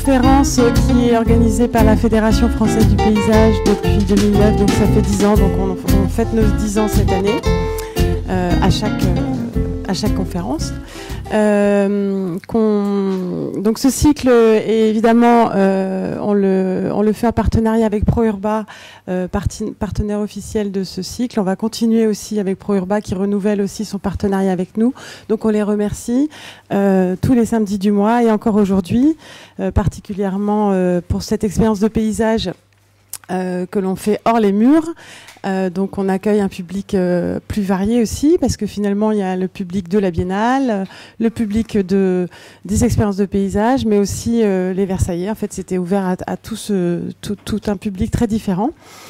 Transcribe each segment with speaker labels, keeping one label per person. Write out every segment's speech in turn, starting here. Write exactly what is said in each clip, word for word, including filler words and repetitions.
Speaker 1: conférence qui est organisée par la Fédération française du paysage depuis deux mille neuf, donc ça fait dix ans, donc on, on fête nos dix ans cette année euh, à, chaque, euh, à chaque conférence. Euh, qu'on, donc ce cycle est évidemment euh, on, le, on le fait en partenariat avec ProUrba, euh, parti, partenaire officiel de ce cycle. On va continuer aussi avec ProUrba qui renouvelle aussi son partenariat avec nous, donc on les remercie euh, tous les samedis du mois et encore aujourd'hui euh, particulièrement euh, pour cette expérience de paysage euh, que l'on fait hors les murs. Euh, donc on accueille un public euh, plus varié aussi, parce que finalement il y a le public de la Biennale, euh, le public de, des expériences de paysage, mais aussi euh, les Versaillais. En fait, c'était ouvert à, à tout, ce, tout, tout un public très différent.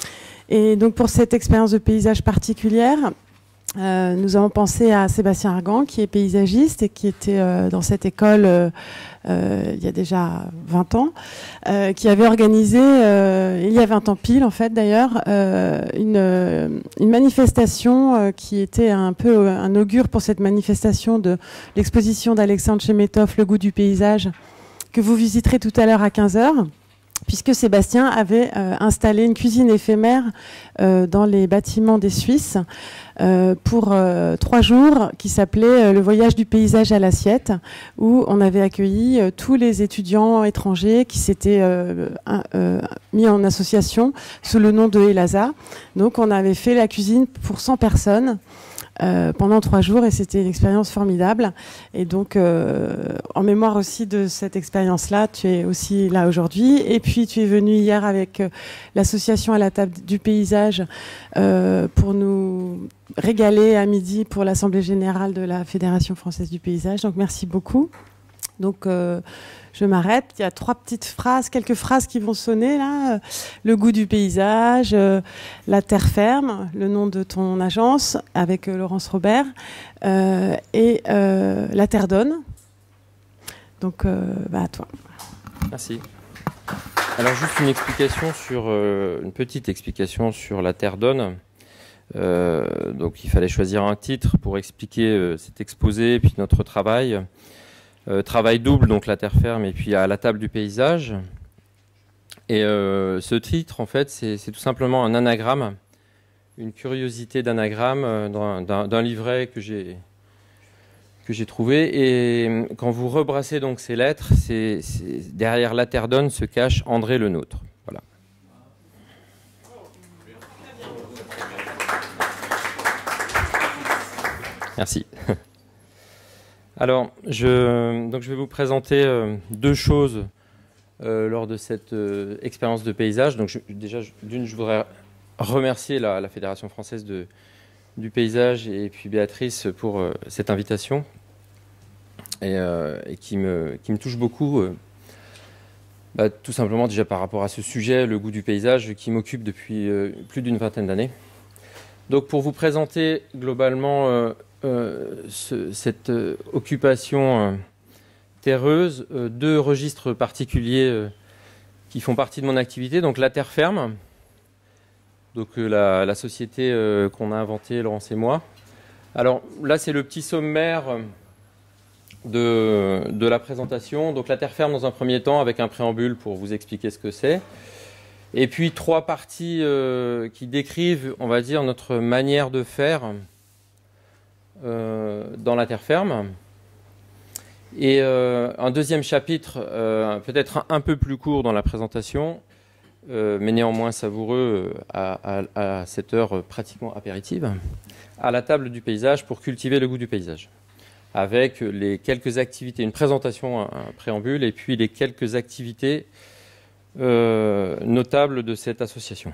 Speaker 1: Et donc pour cette expérience de paysage particulière, euh, nous avons pensé à Sébastien Argan, qui est paysagiste et qui était euh, dans cette école euh, euh, il y a déjà vingt ans, euh, qui avait organisé, euh, il y a vingt ans pile en fait d'ailleurs, euh, une, une manifestation euh, qui était un peu un augure pour cette manifestation de l'exposition d'Alexandre Chemetov, Le goût du paysage, que vous visiterez tout à l'heure à quinze heures. Puisque Sébastien avait euh, installé une cuisine éphémère euh, dans les bâtiments des Suisses euh, pour euh, trois jours, qui s'appelait euh, Le voyage du paysage à l'assiette, où on avait accueilli euh, tous les étudiants étrangers qui s'étaient euh, euh, mis en association sous le nom de Elaza. Donc on avait fait la cuisine pour cent personnes. Euh, pendant trois jours, et c'était une expérience formidable. Et donc, euh, en mémoire aussi de cette expérience-là, tu es aussi là aujourd'hui. Et puis, tu es venu hier avec euh, l'association à la table du paysage euh, pour nous régaler à midi pour l'Assemblée générale de la Fédération française du paysage. Donc, merci beaucoup. Donc, euh, je m'arrête. Il y a trois petites phrases, quelques phrases qui vont sonner là. Le goût du paysage, euh, la terre ferme, le nom de ton agence avec euh, Laurence Robert, euh, et euh, la terre donne. Donc, euh, bah, à toi.
Speaker 2: Merci. Alors, juste une explication sur, euh, une petite explication sur la terre donne. Euh, donc, il fallait choisir un titre pour expliquer euh, cet exposé et puis notre travail. Euh, travail double, donc la terre ferme, et puis à la table du paysage. Et euh, ce titre, en fait, c'est tout simplement un anagramme, une curiosité d'anagramme euh, d'un livret que j'ai que j'ai trouvé. Et quand vous rebrassez donc ces lettres, c'est derrière la terre donne se cache André Le Nôtre. Voilà. Merci. Alors, je, donc je vais vous présenter euh, deux choses euh, lors de cette euh, expérience de paysage. Donc, je, déjà, d'une, je voudrais remercier la, la Fédération française de, du paysage et puis Béatrice pour euh, cette invitation et, euh, et qui, me, qui me touche beaucoup, euh, bah, tout simplement déjà par rapport à ce sujet, le goût du paysage, qui m'occupe depuis euh, plus d'une vingtaine d'années. Donc, pour vous présenter globalement euh, Euh, ce, cette euh, occupation euh, terreuse, euh, deux registres particuliers euh, qui font partie de mon activité. Donc la terre ferme, donc euh, la, la société euh, qu'on a inventée, Laurence et moi. Alors là, c'est le petit sommaire de, de la présentation. Donc la terre ferme dans un premier temps, avec un préambule pour vous expliquer ce que c'est. Et puis trois parties euh, qui décrivent, on va dire, notre manière de faire Euh, dans la terre ferme. Et euh, un deuxième chapitre, euh, peut-être un, un peu plus court dans la présentation, euh, mais néanmoins savoureux à, à, à cette heure pratiquement apéritive, à la table du paysage pour cultiver le goût du paysage, avec les quelques activités, une présentation, un, un préambule, et puis les quelques activités euh, notables de cette association.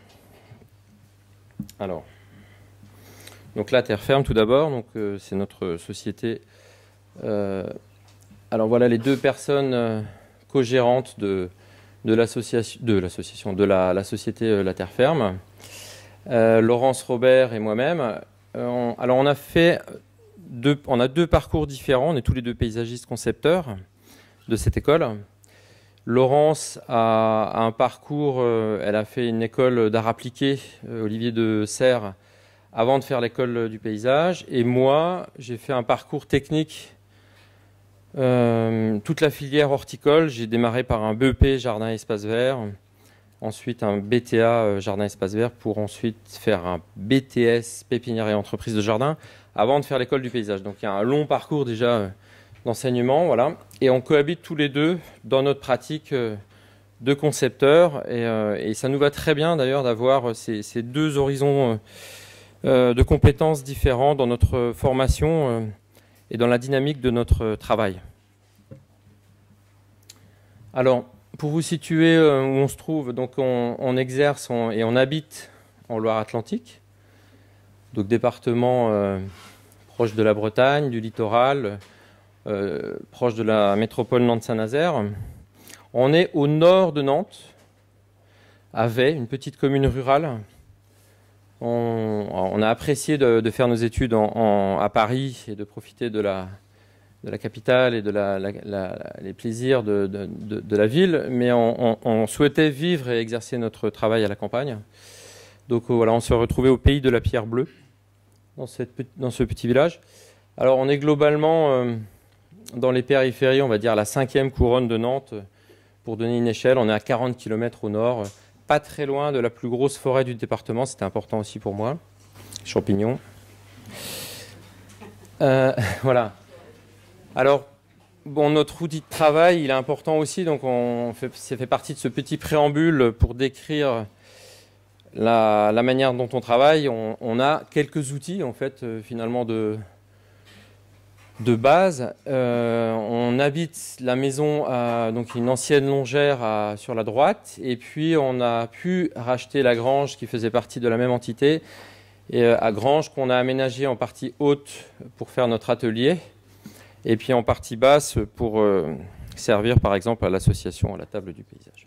Speaker 2: Alors, donc la terre ferme tout d'abord, donc euh, c'est notre société. Euh, alors voilà les deux personnes euh, co-gérantes de, de l'association, de l'association, de la, la société euh, La Terre Ferme, euh, Laurence Robert et moi-même. Euh, on, alors on a fait deux, on a deux parcours différents. On est tous les deux paysagistes concepteurs de cette école. Laurence a, a un parcours, euh, elle a fait une école d'art appliqué, euh, Olivier de Serres, avant de faire l'école du paysage. Et moi, j'ai fait un parcours technique Euh, toute la filière horticole, j'ai démarré par un B E P Jardin et Espace Vert, ensuite un B T A Jardin et Espace Vert, pour ensuite faire un B T S Pépinière et Entreprise de Jardin, avant de faire l'école du paysage. Donc il y a un long parcours déjà euh, d'enseignement, voilà. Et on cohabite tous les deux dans notre pratique euh, de concepteurs, et, euh, et ça nous va très bien d'ailleurs d'avoir ces, ces deux horizons euh, de compétences différents dans notre formation euh, et dans la dynamique de notre travail. Alors, pour vous situer euh, où on se trouve, donc on, on exerce on, et on habite en Loire-Atlantique, donc département euh, proche de la Bretagne, du littoral, euh, proche de la métropole Nantes-Saint-Nazaire. On est au nord de Nantes, à Vey, une petite commune rurale. On, on a apprécié de, de faire nos études en, en, à Paris et de profiter de la, de la capitale et de la, la, la, les plaisirs de, de, de, de la ville, mais on, on, on souhaitait vivre et exercer notre travail à la campagne. Donc voilà, on se retrouvait au pays de la pierre bleue, dans, cette, dans ce petit village. Alors on est globalement euh, dans les périphéries, on va dire la cinquième couronne de Nantes. Pour donner une échelle, on est à quarante kilomètres au nord, pas très loin de la plus grosse forêt du département, c'était important aussi pour moi, champignons. Euh, voilà. Alors, bon, notre outil de travail, il est important aussi, donc on fait, ça fait partie de ce petit préambule pour décrire la, la manière dont on travaille. On, on a quelques outils, en fait, euh, finalement, de... de base. Euh, on habite la maison à donc une ancienne longère à, sur la droite, et puis on a pu racheter la grange qui faisait partie de la même entité, et euh, à grange qu'on a aménagée en partie haute pour faire notre atelier, et puis en partie basse pour euh, servir par exemple à l'association à la table du paysage.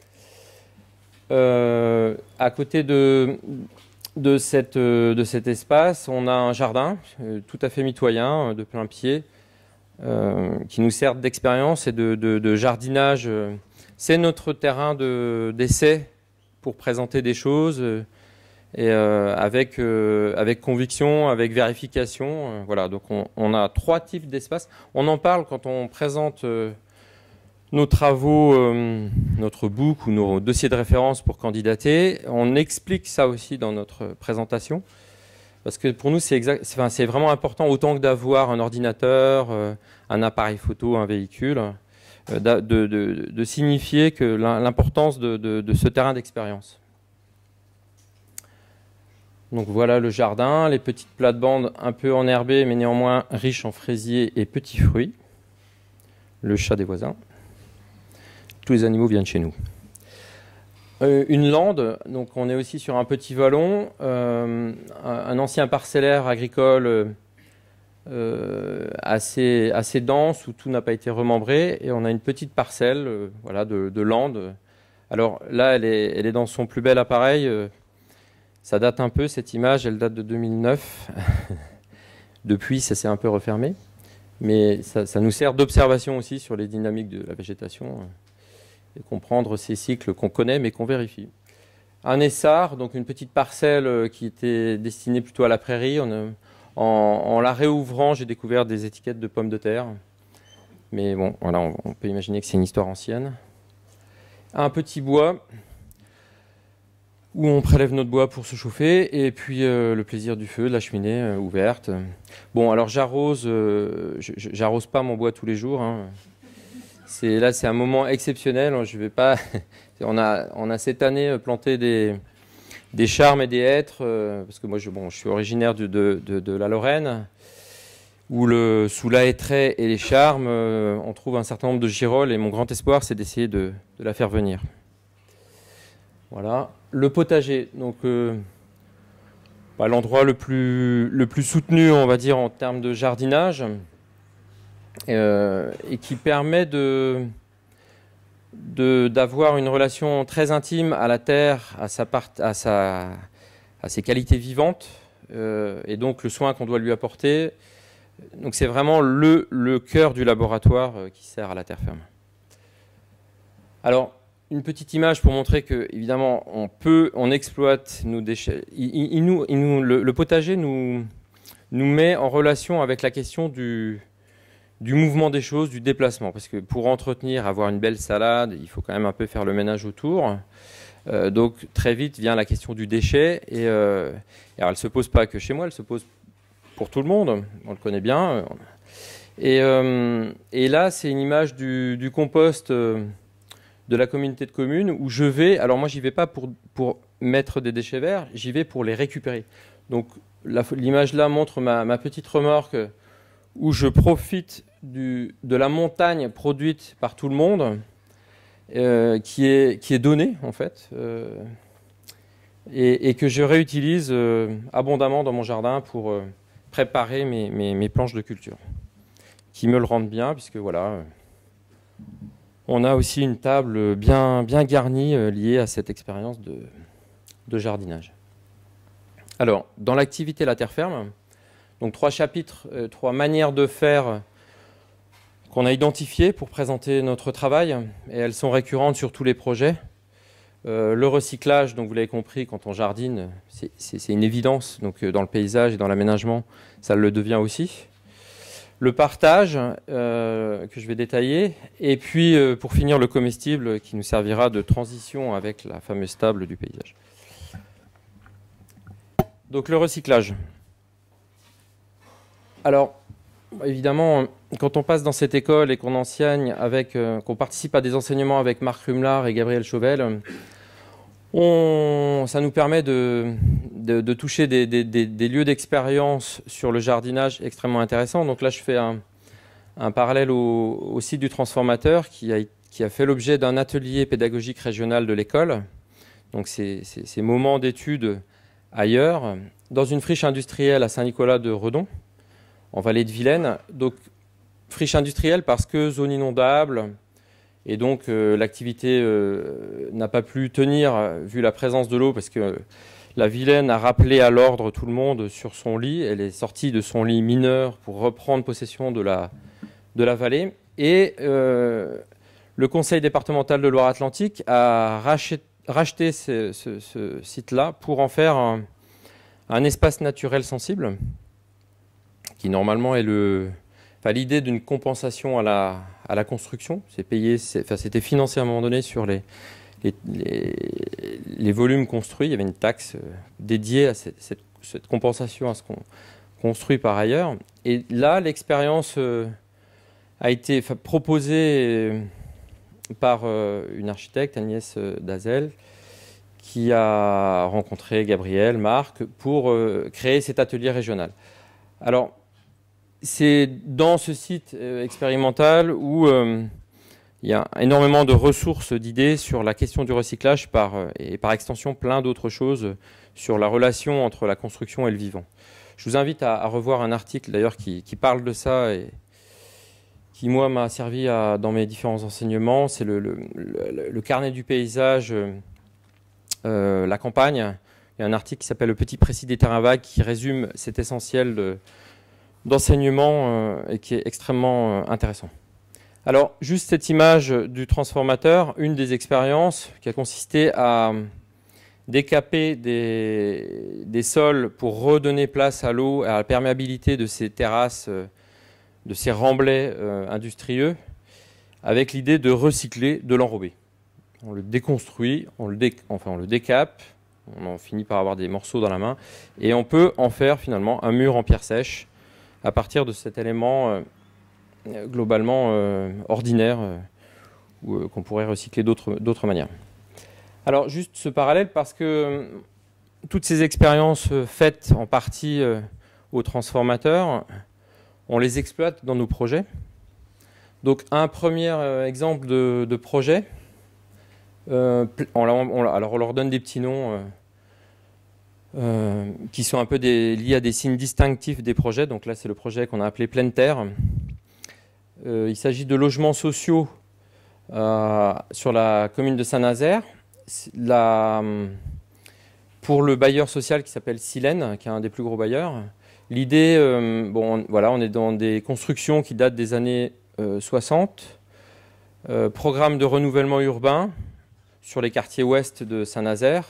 Speaker 2: Euh, à côté de De, cette, de cet espace, on a un jardin euh, tout à fait mitoyen, de plein pied, euh, qui nous sert d'expérience et de, de, de jardinage. C'est notre terrain d'essai pour présenter des choses, euh, et euh, avec, euh, avec conviction, avec vérification. Euh, voilà, donc on, on a trois types d'espaces. On en parle quand on présente euh, nos travaux, euh, notre book ou nos dossiers de référence pour candidater. On explique ça aussi dans notre présentation, parce que pour nous, c'est exact, enfin, c'est vraiment important, autant que d'avoir un ordinateur, euh, un appareil photo, un véhicule, euh, de, de, de, de signifier que l'importance de, de, de ce terrain d'expérience. Donc voilà le jardin, les petites plates-bandes un peu enherbées, mais néanmoins riches en fraisiers et petits fruits. Le chat des voisins. Tous les animaux viennent chez nous. Euh, une lande, donc on est aussi sur un petit vallon, euh, un, un ancien parcellaire agricole euh, assez, assez dense où tout n'a pas été remembré, et on a une petite parcelle euh, voilà, de, de lande. Alors là, elle est, elle est dans son plus bel appareil. Euh, ça date un peu, cette image, elle date de deux mille neuf. Depuis, ça s'est un peu refermé. Mais ça, ça nous sert d'observation aussi sur les dynamiques de la végétation, et comprendre ces cycles qu'on connaît mais qu'on vérifie. Un essart, donc une petite parcelle qui était destinée plutôt à la prairie. On a, en, en la réouvrant, j'ai découvert des étiquettes de pommes de terre. Mais bon, voilà, on, on peut imaginer que c'est une histoire ancienne. Un petit bois où on prélève notre bois pour se chauffer, et puis euh, le plaisir du feu, de la cheminée euh, ouverte. Bon, alors j'arrose, euh, j'arrose pas mon bois tous les jours, hein. C'est, là, c'est un moment exceptionnel. Je vais pas. On a, on a cette année planté des, des charmes et des hêtres, euh, parce que moi, je, bon, je suis originaire de, de, de, de la Lorraine, où le, sous la hêtraie et les charmes, euh, on trouve un certain nombre de girolles, et mon grand espoir, c'est d'essayer de, de la faire venir. Voilà. Le potager, donc euh, bah, l'endroit le plus, le plus soutenu, on va dire, en termes de jardinage. Euh, et qui permet de, de, d'avoir une relation très intime à la terre, à, sa part, à, sa, à ses qualités vivantes, euh, et donc le soin qu'on doit lui apporter. Donc c'est vraiment le, le cœur du laboratoire euh, qui sert à la terre ferme. Alors, une petite image pour montrer que, évidemment, on peut, on exploite nos déchets. Il, il, il nous, il nous, le, le potager nous, nous met en relation avec la question du du mouvement des choses, du déplacement. Parce que pour entretenir, avoir une belle salade, il faut quand même un peu faire le ménage autour. Euh, donc très vite vient la question du déchet. Et euh, alors elle ne se pose pas que chez moi, elle se pose pour tout le monde. On le connaît bien. Et, euh, et là, c'est une image du, du compost euh, de la communauté de communes où je vais. Alors moi, j'y vais pas pour, pour mettre des déchets verts, j'y vais pour les récupérer. Donc l'image là montre ma, ma petite remorque où je profite du, de la montagne produite par tout le monde, euh, qui, est, qui est donnée en fait, euh, et, et que je réutilise euh, abondamment dans mon jardin pour euh, préparer mes, mes, mes planches de culture, qui me le rendent bien, puisque voilà, euh, on a aussi une table bien, bien garnie euh, liée à cette expérience de, de jardinage. Alors, dans l'activité La Terre Ferme, donc trois chapitres, euh, trois manières de faire qu'on a identifiées pour présenter notre travail, et elles sont récurrentes sur tous les projets. Euh, le recyclage, donc vous l'avez compris, quand on jardine, c'est une évidence, donc euh, dans le paysage et dans l'aménagement, ça le devient aussi. Le partage, euh, que je vais détailler, et puis euh, pour finir le comestible, qui nous servira de transition avec la fameuse table du paysage. Donc le recyclage. Alors, évidemment, quand on passe dans cette école et qu'on enseigne avec, euh, qu'on participe à des enseignements avec Marc Rumlard et Gabriel Chauvel, on, ça nous permet de, de, de toucher des, des, des, des lieux d'expérience sur le jardinage extrêmement intéressants. Donc là, je fais un, un parallèle au, au site du transformateur qui a, qui a fait l'objet d'un atelier pédagogique régional de l'école. Donc ces, ces, ces moments d'études ailleurs, dans une friche industrielle à Saint-Nicolas de Redon, en vallée de Vilaine. Donc, friche industrielle parce que zone inondable, et donc euh, l'activité euh, n'a pas pu tenir euh, vu la présence de l'eau, parce que la Vilaine a rappelé à l'ordre tout le monde sur son lit. Elle est sortie de son lit mineur pour reprendre possession de la, de la vallée. Et euh, le conseil départemental de Loire-Atlantique a racheté, racheté ce, ce, ce site-là pour en faire un, un espace naturel sensible, qui normalement est le, enfin, l'idée d'une compensation à la, à la construction. C'est payé, enfin, c'était financé à un moment donné sur les, les, les, les volumes construits. Il y avait une taxe dédiée à cette, cette, cette compensation à ce qu'on construit par ailleurs. Et là, l'expérience a été proposée par une architecte, Agnès Dazel, qui a rencontré Gabriel, Marc, pour créer cet atelier régional. Alors, c'est dans ce site euh, expérimental où euh, il y a énormément de ressources, d'idées sur la question du recyclage par, euh, et par extension plein d'autres choses sur la relation entre la construction et le vivant. Je vous invite à, à revoir un article d'ailleurs qui, qui parle de ça et qui, moi, m'a servi à, dans mes différents enseignements. C'est le, le, le, le carnet du paysage, euh, la campagne. Il y a un article qui s'appelle « Le petit précis des terrains vagues » qui résume cet essentiel de d'enseignement euh, et qui est extrêmement euh, intéressant. Alors, juste cette image du transformateur, une des expériences qui a consisté à décaper des, des sols pour redonner place à l'eau et à la perméabilité de ces terrasses, euh, de ces remblais euh, industrieux, avec l'idée de recycler, de l'enrober. On le déconstruit, on le, dé, enfin, on le décape, on en finit par avoir des morceaux dans la main, et on peut en faire finalement un mur en pierre sèche, à partir de cet élément euh, globalement euh, ordinaire euh, euh, qu'on pourrait recycler d'autres manières. Alors juste ce parallèle parce que euh, toutes ces expériences euh, faites en partie euh, aux transformateurs, on les exploite dans nos projets. Donc un premier euh, exemple de, de projet, euh, on, on, alors on leur donne des petits noms euh, Euh, qui sont un peu des, liés à des signes distinctifs des projets. Donc là, c'est le projet qu'on a appelé Pleine Terre. Euh, il s'agit de logements sociaux euh, sur la commune de Saint-Nazaire. La, pour le bailleur social qui s'appelle Silène, qui est un des plus gros bailleurs, l'idée, euh, bon, voilà, on est dans des constructions qui datent des années euh, soixante, euh, programme de renouvellement urbain sur les quartiers ouest de Saint-Nazaire,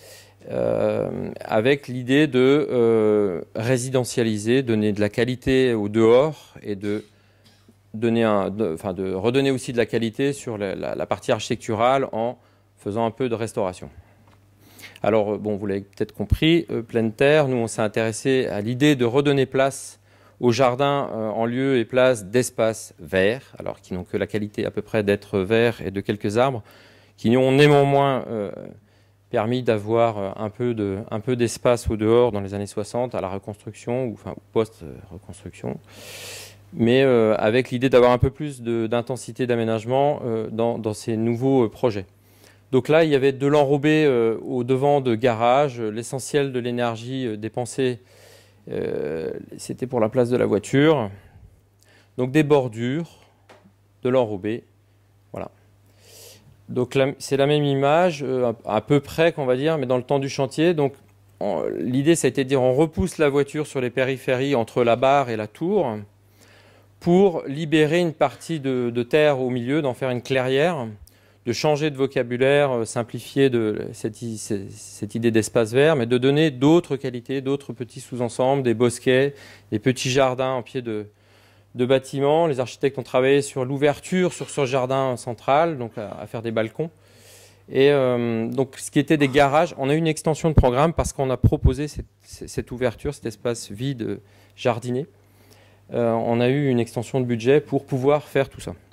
Speaker 2: Euh, avec l'idée de euh, résidentialiser, donner de la qualité au dehors et de donner un, de, enfin de redonner aussi de la qualité sur la, la, la partie architecturale en faisant un peu de restauration. Alors, bon, vous l'avez peut-être compris, euh, Pleine Terre, nous, on s'est intéressé à l'idée de redonner place aux jardins euh, en lieu et place d'espaces verts, alors qui n'ont que la qualité à peu près d'être verts et de quelques arbres, qui ont néanmoins euh, permis d'avoir un peu de, un peu d'espace au dehors dans les années soixante à la reconstruction, ou enfin post-reconstruction, mais euh, avec l'idée d'avoir un peu plus d'intensité d'aménagement euh, dans, dans ces nouveaux euh, projets. Donc là, il y avait de l'enrobé euh, au devant de garage. L'essentiel de l'énergie euh, dépensée, euh, c'était pour la place de la voiture. Donc des bordures, de l'enrobé, voilà. Donc c'est la même image, euh, à peu près, qu'on va dire, mais dans le temps du chantier. Donc l'idée, ça a été de dire, on repousse la voiture sur les périphéries entre la barre et la tour pour libérer une partie de, de terre au milieu, d'en faire une clairière, de changer de vocabulaire, euh, simplifier de cette, cette idée d'espace vert, mais de donner d'autres qualités, d'autres petits sous-ensembles, des bosquets, des petits jardins en pied de, de bâtiments. Les architectes ont travaillé sur l'ouverture sur ce jardin central, donc à, à faire des balcons. Et euh, donc ce qui était des garages, on a eu une extension de programme parce qu'on a proposé cette, cette ouverture, cet espace vide jardiné. Euh, on a eu une extension de budget pour pouvoir faire tout ça.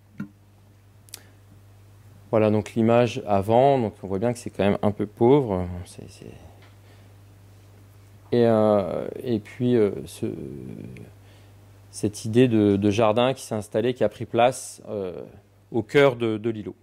Speaker 2: Voilà donc l'image avant, donc on voit bien que c'est quand même un peu pauvre. C'est, c'est... Et, euh, et puis euh, ce, cette idée de, de jardin qui s'est installée, qui a pris place euh, au cœur de, de l'îlot.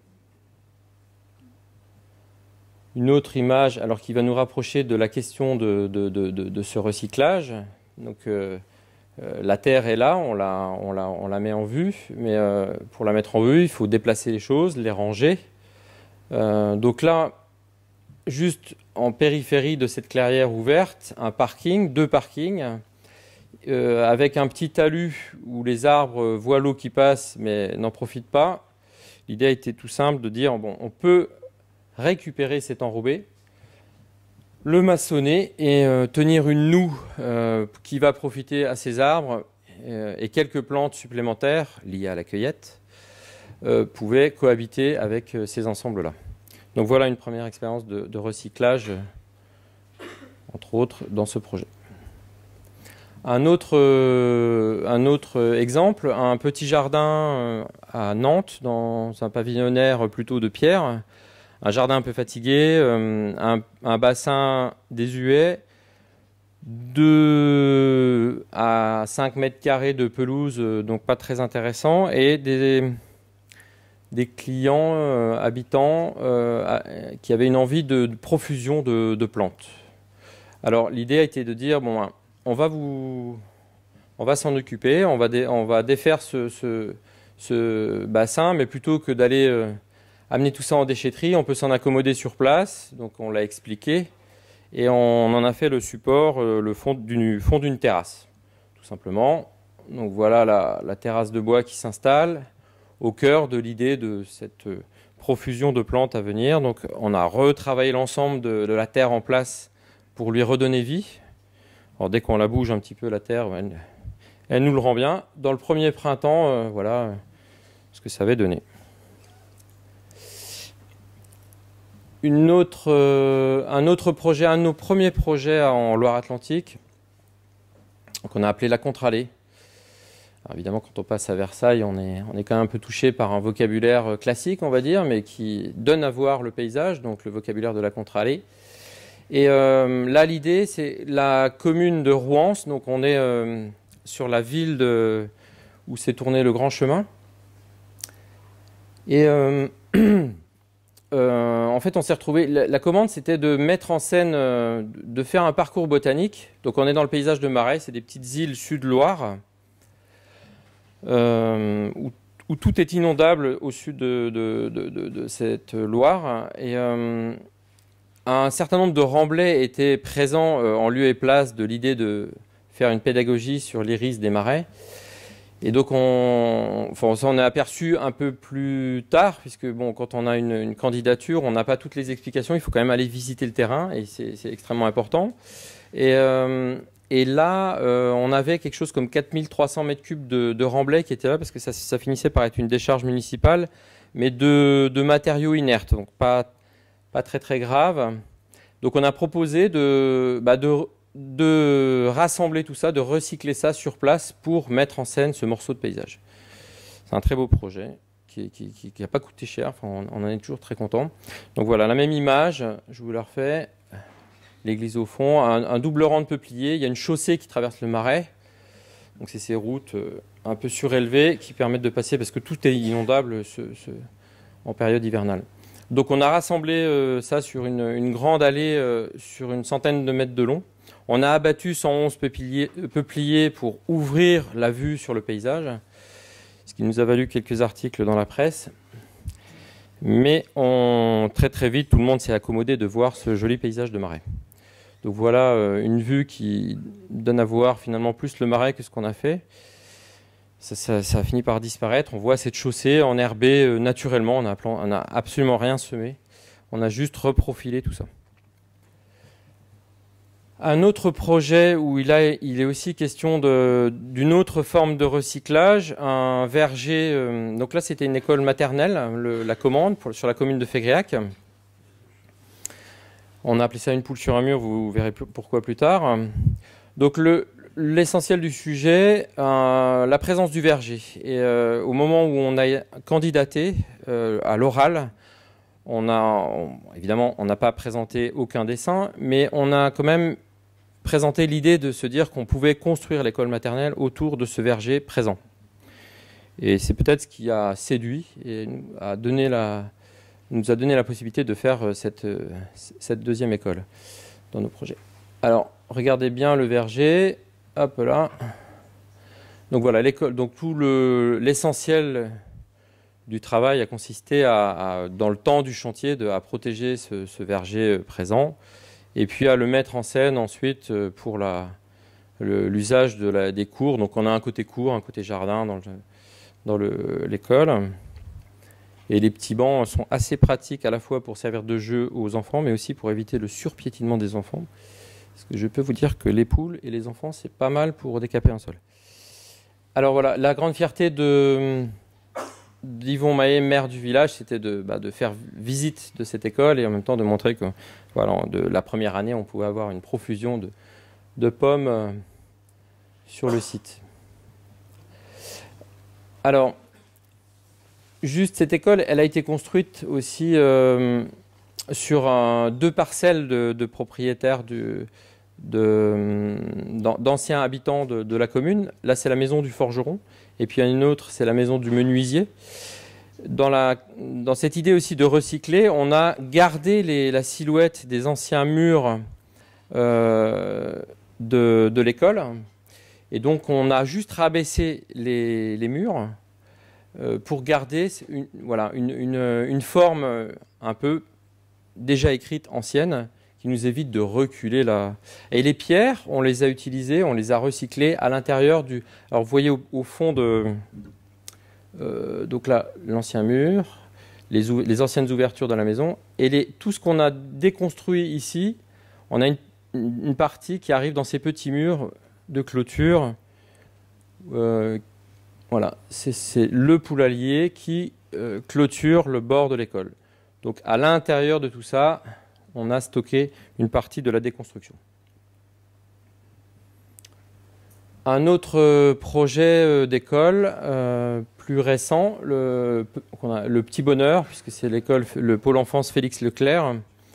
Speaker 2: Une autre image, alors qui va nous rapprocher de la question de, de, de, de, de ce recyclage. Donc euh, euh, la terre est là, on la, on la, on la met en vue, mais euh, pour la mettre en vue, il faut déplacer les choses, les ranger. Euh, donc là, juste en périphérie de cette clairière ouverte, un parking, deux parkings, euh, avec un petit talus où les arbres voient l'eau qui passe, mais n'en profitent pas. L'idée était tout simple de dire, bon, on peut récupérer cet enrobé, le maçonner et euh, tenir une noue euh, qui va profiter à ces arbres euh, et quelques plantes supplémentaires liées à la cueillette euh, pouvaient cohabiter avec euh, ces ensembles-là. Donc voilà une première expérience de, de recyclage, euh, entre autres, dans ce projet. Un autre, euh, un autre exemple, un petit jardin euh, à Nantes, dans un pavillonnaire plutôt de pierre, un jardin un peu fatigué, euh, un, un bassin désuet, deux à cinq mètres carrés de pelouse, euh, donc pas très intéressant, et des, des clients euh, habitants euh, qui avaient une envie de, de profusion de, de plantes. Alors l'idée a été de dire, bon, on va vous, on va s'en occuper, on va, dé, on va défaire ce, ce, ce bassin, mais plutôt que d'aller euh, amener tout ça en déchetterie, on peut s'en accommoder sur place, donc on l'a expliqué, et on en a fait le support, euh, le fond d'une, fond d'une terrasse, tout simplement. Donc voilà la, la terrasse de bois qui s'installe, au cœur de l'idée de cette profusion de plantes à venir. Donc on a retravaillé l'ensemble de, de la terre en place pour lui redonner vie. Alors dès qu'on la bouge un petit peu, la terre, elle, elle nous le rend bien. Dans le premier printemps, euh, voilà ce que ça avait donné. Une autre, euh, un autre projet, un de nos premiers projets en Loire-Atlantique, qu'on a appelé la Contre-Allée. Alors évidemment, quand on passe à Versailles, on est, on est quand même un peu touché par un vocabulaire classique, on va dire, mais qui donne à voir le paysage, donc le vocabulaire de la Contre-Allée. Et euh, là, l'idée, c'est la commune de Rouens, donc on est euh, sur la ville de, où s'est tourné le Grand Chemin. Et euh, euh, en fait, on s'est retrouvé. La, la commande, c'était de mettre en scène, euh, de faire un parcours botanique. Donc, on est dans le paysage de Marais, c'est des petites îles Sud-Loire, euh, où, où tout est inondable au sud de, de, de, de, de cette Loire. Et euh, un certain nombre de remblais étaient présents euh, en lieu et place de l'idée de faire une pédagogie sur l'iris des marais. Et donc, on, enfin, on s'en est aperçu un peu plus tard, puisque bon, quand on a une, une candidature, on n'a pas toutes les explications. Il faut quand même aller visiter le terrain, et c'est extrêmement important. Et, euh, Et là, euh, on avait quelque chose comme quatre mille trois cents mètres cubes de, de remblai qui étaient là, parce que ça, ça finissait par être une décharge municipale, mais de, de matériaux inertes, donc pas, pas très très grave. Donc on a proposé de, bah de, de rassembler tout ça, de recycler ça sur place pour mettre en scène ce morceau de paysage. C'est un très beau projet qui n'a pas coûté cher, enfin, on, on en est toujours très content. Donc voilà, la même image, je vous la refais. L'église au fond, un, un double rang de peupliers, il y a une chaussée qui traverse le marais. Donc c'est ces routes euh, un peu surélevées qui permettent de passer, parce que tout est inondable ce, ce, en période hivernale. Donc on a rassemblé euh, ça sur une, une grande allée euh, sur une centaine de mètres de long. On a abattu cent onze peupliers, peupliers pour ouvrir la vue sur le paysage, ce qui nous a valu quelques articles dans la presse. Mais on, très très vite, tout le monde s'est accommodé de voir ce joli paysage de marais. Donc voilà euh, une vue qui donne à voir finalement plus le marais que ce qu'on a fait. Ça, ça, ça a fini par disparaître. On voit cette chaussée enherbée euh, naturellement. On n'a absolument rien semé. On a juste reprofilé tout ça. Un autre projet où il, a, il est aussi question d'une autre forme de recyclage, un verger. Euh, donc là, c'était une école maternelle, le, la commande pour, sur la commune de Fégréac. On a appelé ça une poule sur un mur, vous verrez pourquoi plus tard. Donc l'essentiel du sujet, euh, la présence du verger. Et euh, au moment où on a candidaté euh, à l'oral, on a, on, évidemment, on n'a pas présenté aucun dessin, mais on a quand même présenté l'idée de se dire qu'on pouvait construire l'école maternelle autour de ce verger présent. Et c'est peut-être ce qui a séduit et a donné la... nous a donné la possibilité de faire cette, cette deuxième école dans nos projets. Alors, regardez bien le verger. Hop là. Donc voilà, l'école. Donc tout l'essentiel du travail a consisté à, à, dans le temps du chantier, de, à protéger ce, ce verger présent, et puis à le mettre en scène ensuite pour l'usage de la, des cours. Donc on a un côté cours, un côté jardin dans le, dans l'école. Et les petits bancs sont assez pratiques à la fois pour servir de jeu aux enfants, mais aussi pour éviter le surpiétinement des enfants. Parce que je peux vous dire que les poules et les enfants, c'est pas mal pour décaper un sol. Alors voilà, la grande fierté de d'Yvon Mahé, maire du village, c'était de, bah, de faire visite de cette école et en même temps de montrer que voilà, de la première année, on pouvait avoir une profusion de, de pommes euh, sur le site. Alors, juste, cette école, elle a été construite aussi euh, sur un, deux parcelles de, de propriétaires d'anciens habitants de, de la commune. Là, c'est la maison du forgeron. Et puis, il y a une autre, c'est la maison du menuisier. Dans, la, dans cette idée aussi de recycler, on a gardé les, la silhouette des anciens murs euh, de, de l'école. Et donc, on a juste rabaissé les, les murs pour garder une, voilà, une, une, une forme un peu déjà écrite, ancienne, qui nous évite de reculer là. Et les pierres, on les a utilisées, on les a recyclées à l'intérieur du... Alors vous voyez au, au fond de... Euh, donc là, l'ancien mur, les, les anciennes ouvertures de la maison, et les, tout ce qu'on a déconstruit ici, on a une, une partie qui arrive dans ces petits murs de clôture. Euh, Voilà, c'est le poulailler qui euh, clôture le bord de l'école. Donc à l'intérieur de tout ça, on a stocké une partie de la déconstruction. Un autre projet d'école euh, plus récent, le, a, le Petit Bonheur, puisque c'est l'école, le pôle enfance Félix Leclerc.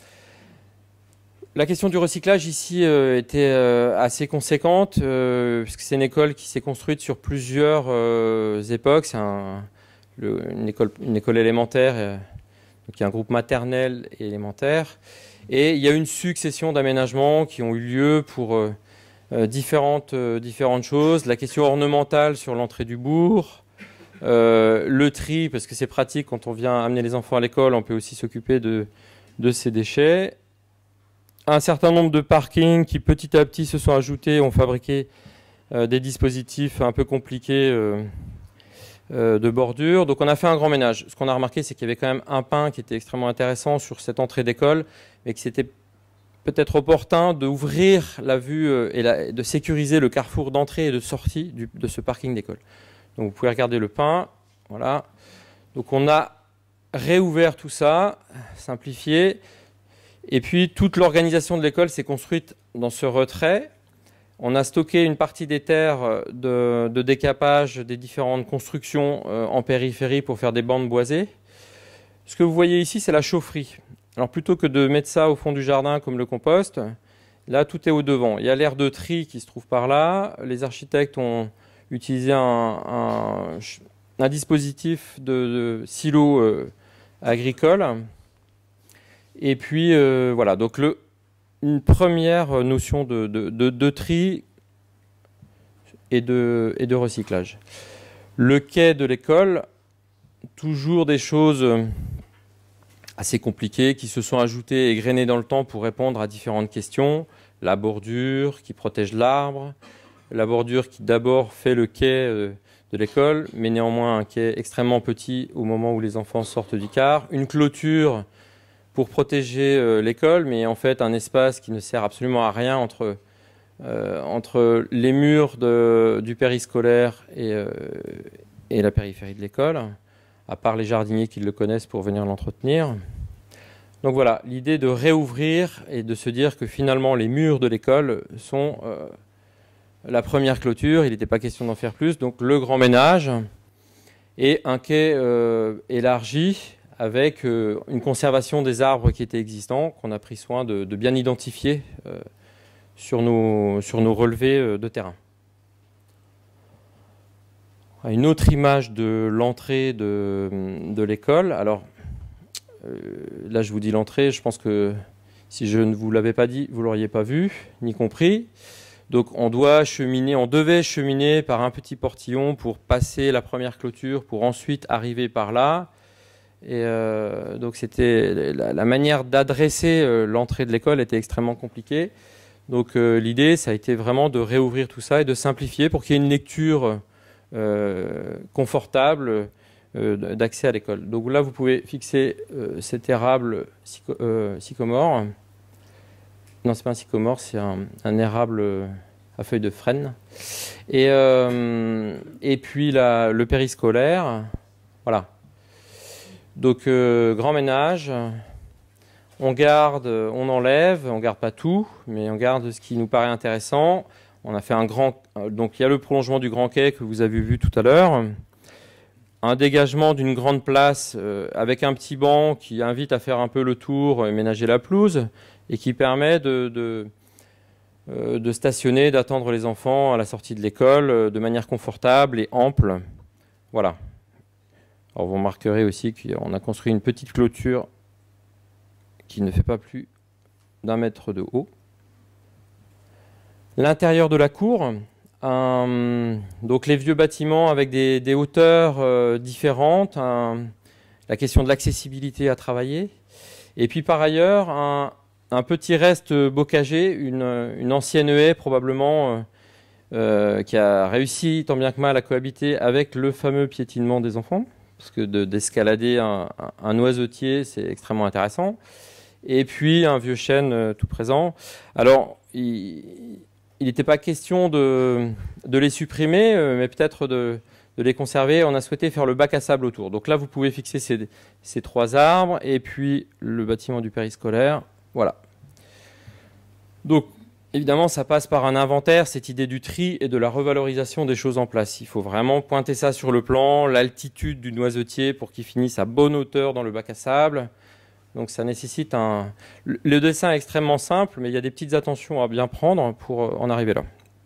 Speaker 2: La question du recyclage ici euh, était euh, assez conséquente, euh, puisque c'est une école qui s'est construite sur plusieurs euh, époques. C'est un, une, école, une école élémentaire, euh, donc il y a un groupe maternel et élémentaire. Et il y a une succession d'aménagements qui ont eu lieu pour euh, euh, différentes, euh, différentes choses. La question ornementale sur l'entrée du bourg, euh, le tri, parce que c'est pratique quand on vient amener les enfants à l'école, on peut aussi s'occuper de, de ces déchets. Un certain nombre de parkings qui petit à petit se sont ajoutés, ont fabriqué euh, des dispositifs un peu compliqués euh, euh, de bordure. Donc on a fait un grand ménage. Ce qu'on a remarqué, c'est qu'il y avait quand même un pin qui était extrêmement intéressant sur cette entrée d'école, mais qui s'était peut-être opportun d'ouvrir la vue et la, de sécuriser le carrefour d'entrée et de sortie du, de ce parking d'école. Donc vous pouvez regarder le pin, voilà. Donc on a réouvert tout ça, simplifié, et puis toute l'organisation de l'école s'est construite dans ce retrait. On a stocké une partie des terres de, de décapage des différentes constructions euh, en périphérie pour faire des bandes boisées. Ce que vous voyez ici, c'est la chaufferie. Alors plutôt que de mettre ça au fond du jardin comme le compost, là tout est au devant. Il y a l'aire de tri qui se trouve par là. Les architectes ont utilisé un, un, un dispositif de, de silo euh, agricole. Et puis euh, voilà, donc le, une première notion de, de, de, de tri et de, et de recyclage. Le quai de l'école, toujours des choses assez compliquées qui se sont ajoutées et grainées dans le temps pour répondre à différentes questions. La bordure qui protège l'arbre, la bordure qui d'abord fait le quai de l'école, mais néanmoins un quai extrêmement petit au moment où les enfants sortent du car. Une clôture pour protéger l'école, mais en fait un espace qui ne sert absolument à rien entre, euh, entre les murs de, du périscolaire et, euh, et la périphérie de l'école, à part les jardiniers qui le connaissent pour venir l'entretenir. Donc voilà, l'idée de réouvrir et de se dire que finalement les murs de l'école sont euh, la première clôture, il n'était pas question d'en faire plus, donc le grand ménage et un quai euh, élargi avec euh, une conservation des arbres qui étaient existants, qu'on a pris soin de, de bien identifier euh, sur, nos, sur nos relevés euh, de terrain. Une autre image de l'entrée de, de l'école. Alors, euh, là, je vous dis l'entrée. Je pense que si je ne vous l'avais pas dit, vous ne l'auriez pas vu, ni compris. Donc, on doit cheminer, on devait cheminer par un petit portillon pour passer la première clôture, pour ensuite arriver par là. Et euh, donc, c'était la, la manière d'adresser euh, l'entrée de l'école était extrêmement compliquée. Donc, euh, l'idée, ça a été vraiment de réouvrir tout ça et de simplifier pour qu'il y ait une lecture Euh, confortable euh, d'accès à l'école. Donc là, vous pouvez fixer euh, cet érable syco euh, sycomore. Non, c'est pas un sycomore, c'est un, un érable à feuilles de frêne. Et, euh, et puis la, le périscolaire. Voilà. Donc, euh, grand ménage. On garde, on enlève, on garde pas tout, mais on garde ce qui nous paraît intéressant. On a fait un grand... Donc, il y a le prolongement du grand quai que vous avez vu tout à l'heure. Un dégagement d'une grande place euh, avec un petit banc qui invite à faire un peu le tour et ménager la pelouse et qui permet de, de, euh, de stationner, d'attendre les enfants à la sortie de l'école euh, de manière confortable et ample. Voilà. Alors, vous remarquerez aussi qu'on a construit une petite clôture qui ne fait pas plus d'un mètre de haut. L'intérieur de la cour, un, donc les vieux bâtiments avec des, des hauteurs euh, différentes, un, la question de l'accessibilité à travailler, et puis par ailleurs un, un petit reste bocager, une, une ancienne haie probablement euh, euh, qui a réussi tant bien que mal à cohabiter avec le fameux piétinement des enfants, parce que de, d'escalader un, un oiseautier c'est extrêmement intéressant, et puis un vieux chêne euh, tout présent. Alors il, Il n'était pas question de, de les supprimer, euh, mais peut-être de, de les conserver. On a souhaité faire le bac à sable autour. Donc là, vous pouvez fixer ces, ces trois arbres et puis le bâtiment du périscolaire. Voilà. Donc, évidemment, ça passe par un inventaire, cette idée du tri et de la revalorisation des choses en place. Il faut vraiment pointer ça sur le plan, l'altitude du noisetier pour qu'il finisse à bonne hauteur dans le bac à sable. Donc ça nécessite un... Le dessin est extrêmement simple, mais il y a des petites attentions à bien prendre pour en arriver là.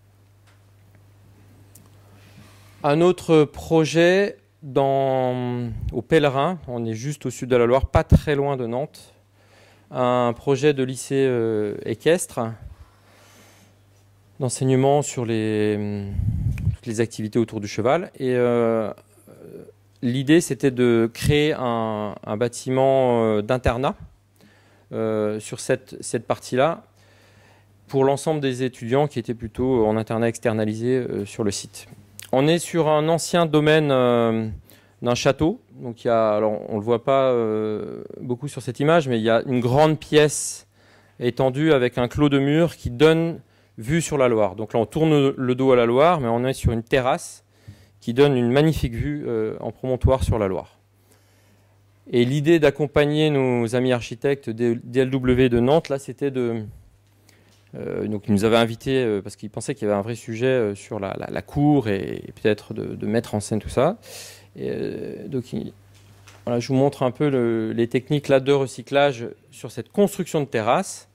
Speaker 2: Un autre projet dans... au Pèlerin, on est juste au sud de la Loire, pas très loin de Nantes. Un projet de lycée euh, équestre, d'enseignement sur les... toutes les activités autour du cheval. Et... Euh... L'idée, c'était de créer un, un bâtiment d'internat euh, sur cette, cette partie-là pour l'ensemble des étudiants qui étaient plutôt en internat externalisé euh, sur le site. On est sur un ancien domaine euh, d'un château. Donc il y a, alors on ne le voit pas euh, beaucoup sur cette image, mais il y a une grande pièce étendue avec un clos de mur qui donne vue sur la Loire. Donc là, on tourne le dos à la Loire, mais on est sur une terrasse qui donne une magnifique vue euh, en promontoire sur la Loire. Et l'idée d'accompagner nos amis architectes D L W de Nantes, là, c'était de... Euh, donc ils nous avaient invités euh, parce qu'ils pensaient qu'il y avait un vrai sujet euh, sur la, la, la cour et, et peut-être de, de mettre en scène tout ça. Et, euh, donc il, voilà, je vous montre un peu le, les techniques là de recyclage sur cette construction de terrasse.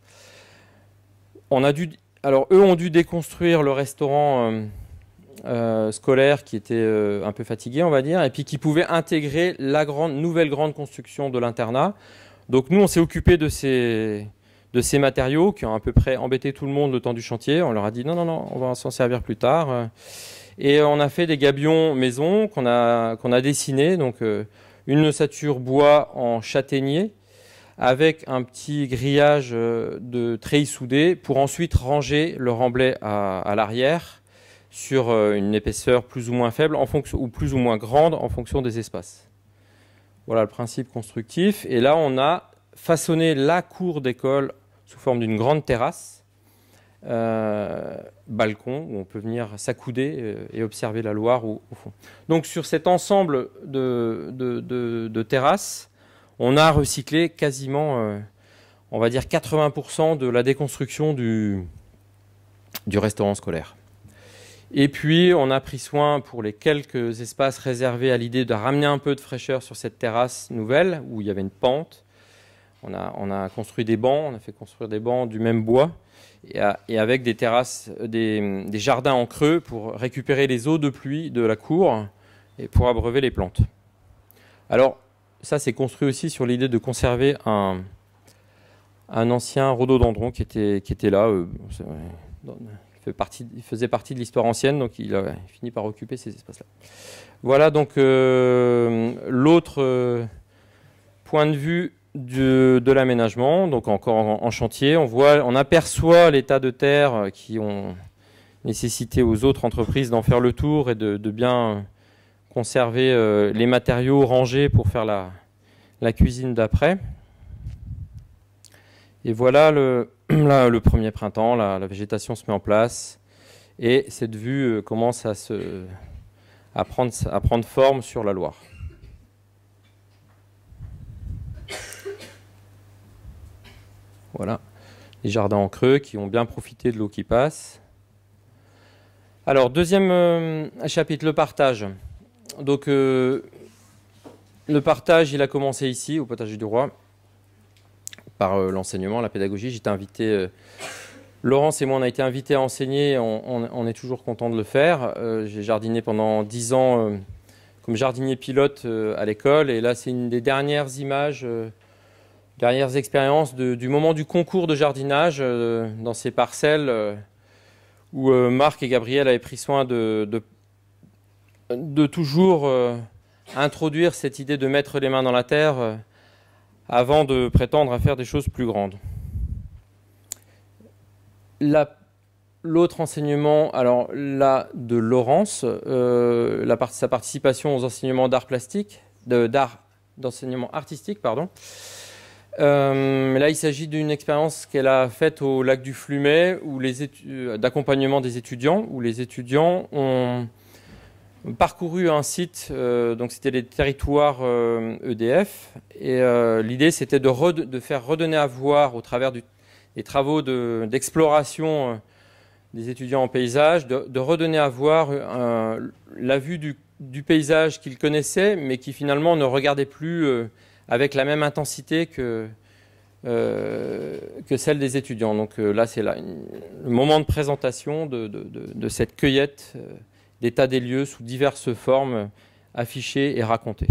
Speaker 2: On a dû, alors eux ont dû déconstruire le restaurant euh, euh, scolaire qui était euh, un peu fatigué, on va dire, et puis qui pouvait intégrer la grande, nouvelle grande construction de l'internat. Donc nous on s'est occupé de ces de ces matériaux qui ont à peu près embêté tout le monde le temps du chantier. On leur a dit non, non, non, on va s'en servir plus tard. Et on a fait des gabions maison qu'on a, qu'on a dessinés, donc euh, une ossature bois en châtaignier avec un petit grillage de treillis soudés pour ensuite ranger le remblai à, à l'arrière sur une épaisseur plus ou moins faible en fonction, ou plus ou moins grande en fonction des espaces. Voilà le principe constructif. Et là, on a façonné la cour d'école sous forme d'une grande terrasse, euh, balcon, où on peut venir s'accouder et observer la Loire au, au fond. Donc sur cet ensemble de, de, de, de terrasses, on a recyclé quasiment, euh, on va dire, quatre-vingts pour cent de la déconstruction du, du restaurant scolaire. Et puis, on a pris soin pour les quelques espaces réservés à l'idée de ramener un peu de fraîcheur sur cette terrasse nouvelle, où il y avait une pente. On a, on a construit des bancs, on a fait construire des bancs du même bois, et, à, et avec des terrasses, des, des jardins en creux pour récupérer les eaux de pluie de la cour et pour abreuver les plantes. Alors, ça, c'est construit aussi sur l'idée de conserver un, un ancien rhododendron qui était, qui était là. Euh, il, fait partie, il faisait partie de l'histoire ancienne, donc il a fini par occuper ces espaces-là. Voilà donc euh, l'autre euh, point de vue de, de l'aménagement, donc encore en, en chantier. On, voit, on aperçoit les tas de terre qui ont nécessité aux autres entreprises d'en faire le tour et de, de bien conserver euh, les matériaux rangés pour faire la, la cuisine d'après. Et voilà le, là, le premier printemps, la, la végétation se met en place et cette vue euh, commence à, se, à, prendre, à prendre forme sur la Loire. Voilà, les jardins en creux qui ont bien profité de l'eau qui passe. Alors, deuxième euh, chapitre, le partage. Donc, euh, le partage, il a commencé ici, au Potager du Roi, par euh, l'enseignement, la pédagogie. J'étais invité, euh, Laurence et moi, on a été invités à enseigner, on, on, on est toujours content de le faire. Euh, j'ai jardiné pendant dix ans euh, comme jardinier pilote euh, à l'école, et là, c'est une des dernières images, euh, dernières expériences de, du moment du concours de jardinage euh, dans ces parcelles euh, où euh, Marc et Gabriel avaient pris soin de, de, de toujours euh, introduire cette idée de mettre les mains dans la terre euh, avant de prétendre à faire des choses plus grandes. L'autre enseignement, alors là, de Laurence, euh, la, sa participation aux enseignements d'art plastique, d'art, d'enseignement artistique, pardon. Euh, là, il s'agit d'une expérience qu'elle a faite au lac du Flumet, où les d'accompagnement des étudiants, où les étudiants ont parcouru un site, euh, donc c'était les territoires euh, E D F, et euh, l'idée c'était de, de faire redonner à voir au travers du, des travaux d'exploration de, euh, des étudiants en paysage, de, de redonner à voir euh, la vue du, du paysage qu'ils connaissaient, mais qui finalement ne regardait plus euh, avec la même intensité que, euh, que celle des étudiants. Donc euh, là, c'est le moment de présentation de, de, de, de cette cueillette euh, d'état des lieux sous diverses formes affichées et racontées.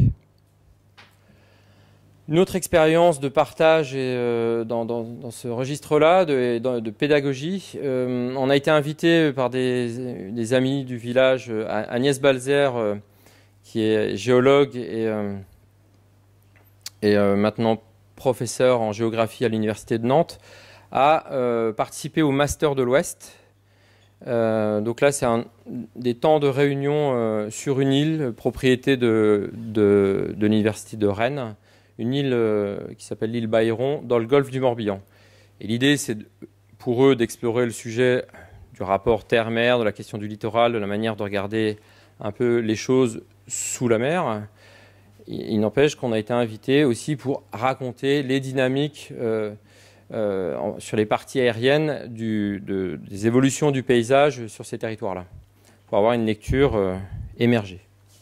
Speaker 2: Une autre expérience de partage et, euh, dans, dans, dans ce registre-là, de, de, de pédagogie, euh, on a été invité par des, des amis du village, euh, Agnès Balzer, euh, qui est géologue et... Euh, et euh, maintenant professeur en géographie à l'Université de Nantes, a euh, participé au Master de l'Ouest. Euh, donc là, c'est des temps de réunion euh, sur une île, propriété de, de, de l'Université de Rennes, une île euh, qui s'appelle l'île Baïron, dans le golfe du Morbihan. Et l'idée, c'est pour eux d'explorer le sujet du rapport terre-mer, de la question du littoral, de la manière de regarder un peu les choses sous la mer. Il n'empêche qu'on a été invité aussi pour raconter les dynamiques euh, euh, sur les parties aériennes du, de, des évolutions du paysage sur ces territoires-là, pour avoir une lecture euh, émergée.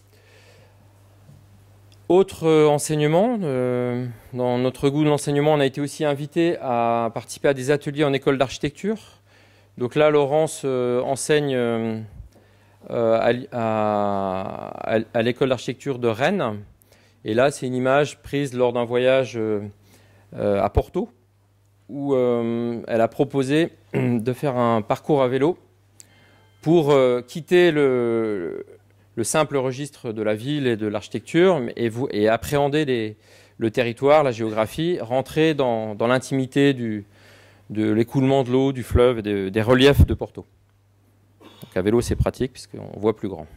Speaker 2: Autre euh, enseignement, euh, dans notre goût de l'enseignement, on a été aussi invité à participer à des ateliers en école d'architecture. Donc là, Laurence euh, enseigne euh, à, à, à l'école d'architecture de Rennes. Et là, c'est une image prise lors d'un voyage euh, à Porto, où euh, elle a proposé de faire un parcours à vélo pour euh, quitter le, le simple registre de la ville et de l'architecture et, et appréhender les, le territoire, la géographie, rentrer dans, dans l'intimité du, de l'écoulement de l'eau, du fleuve et de, des reliefs de Porto. Donc à vélo, c'est pratique puisqu'on voit plus grand.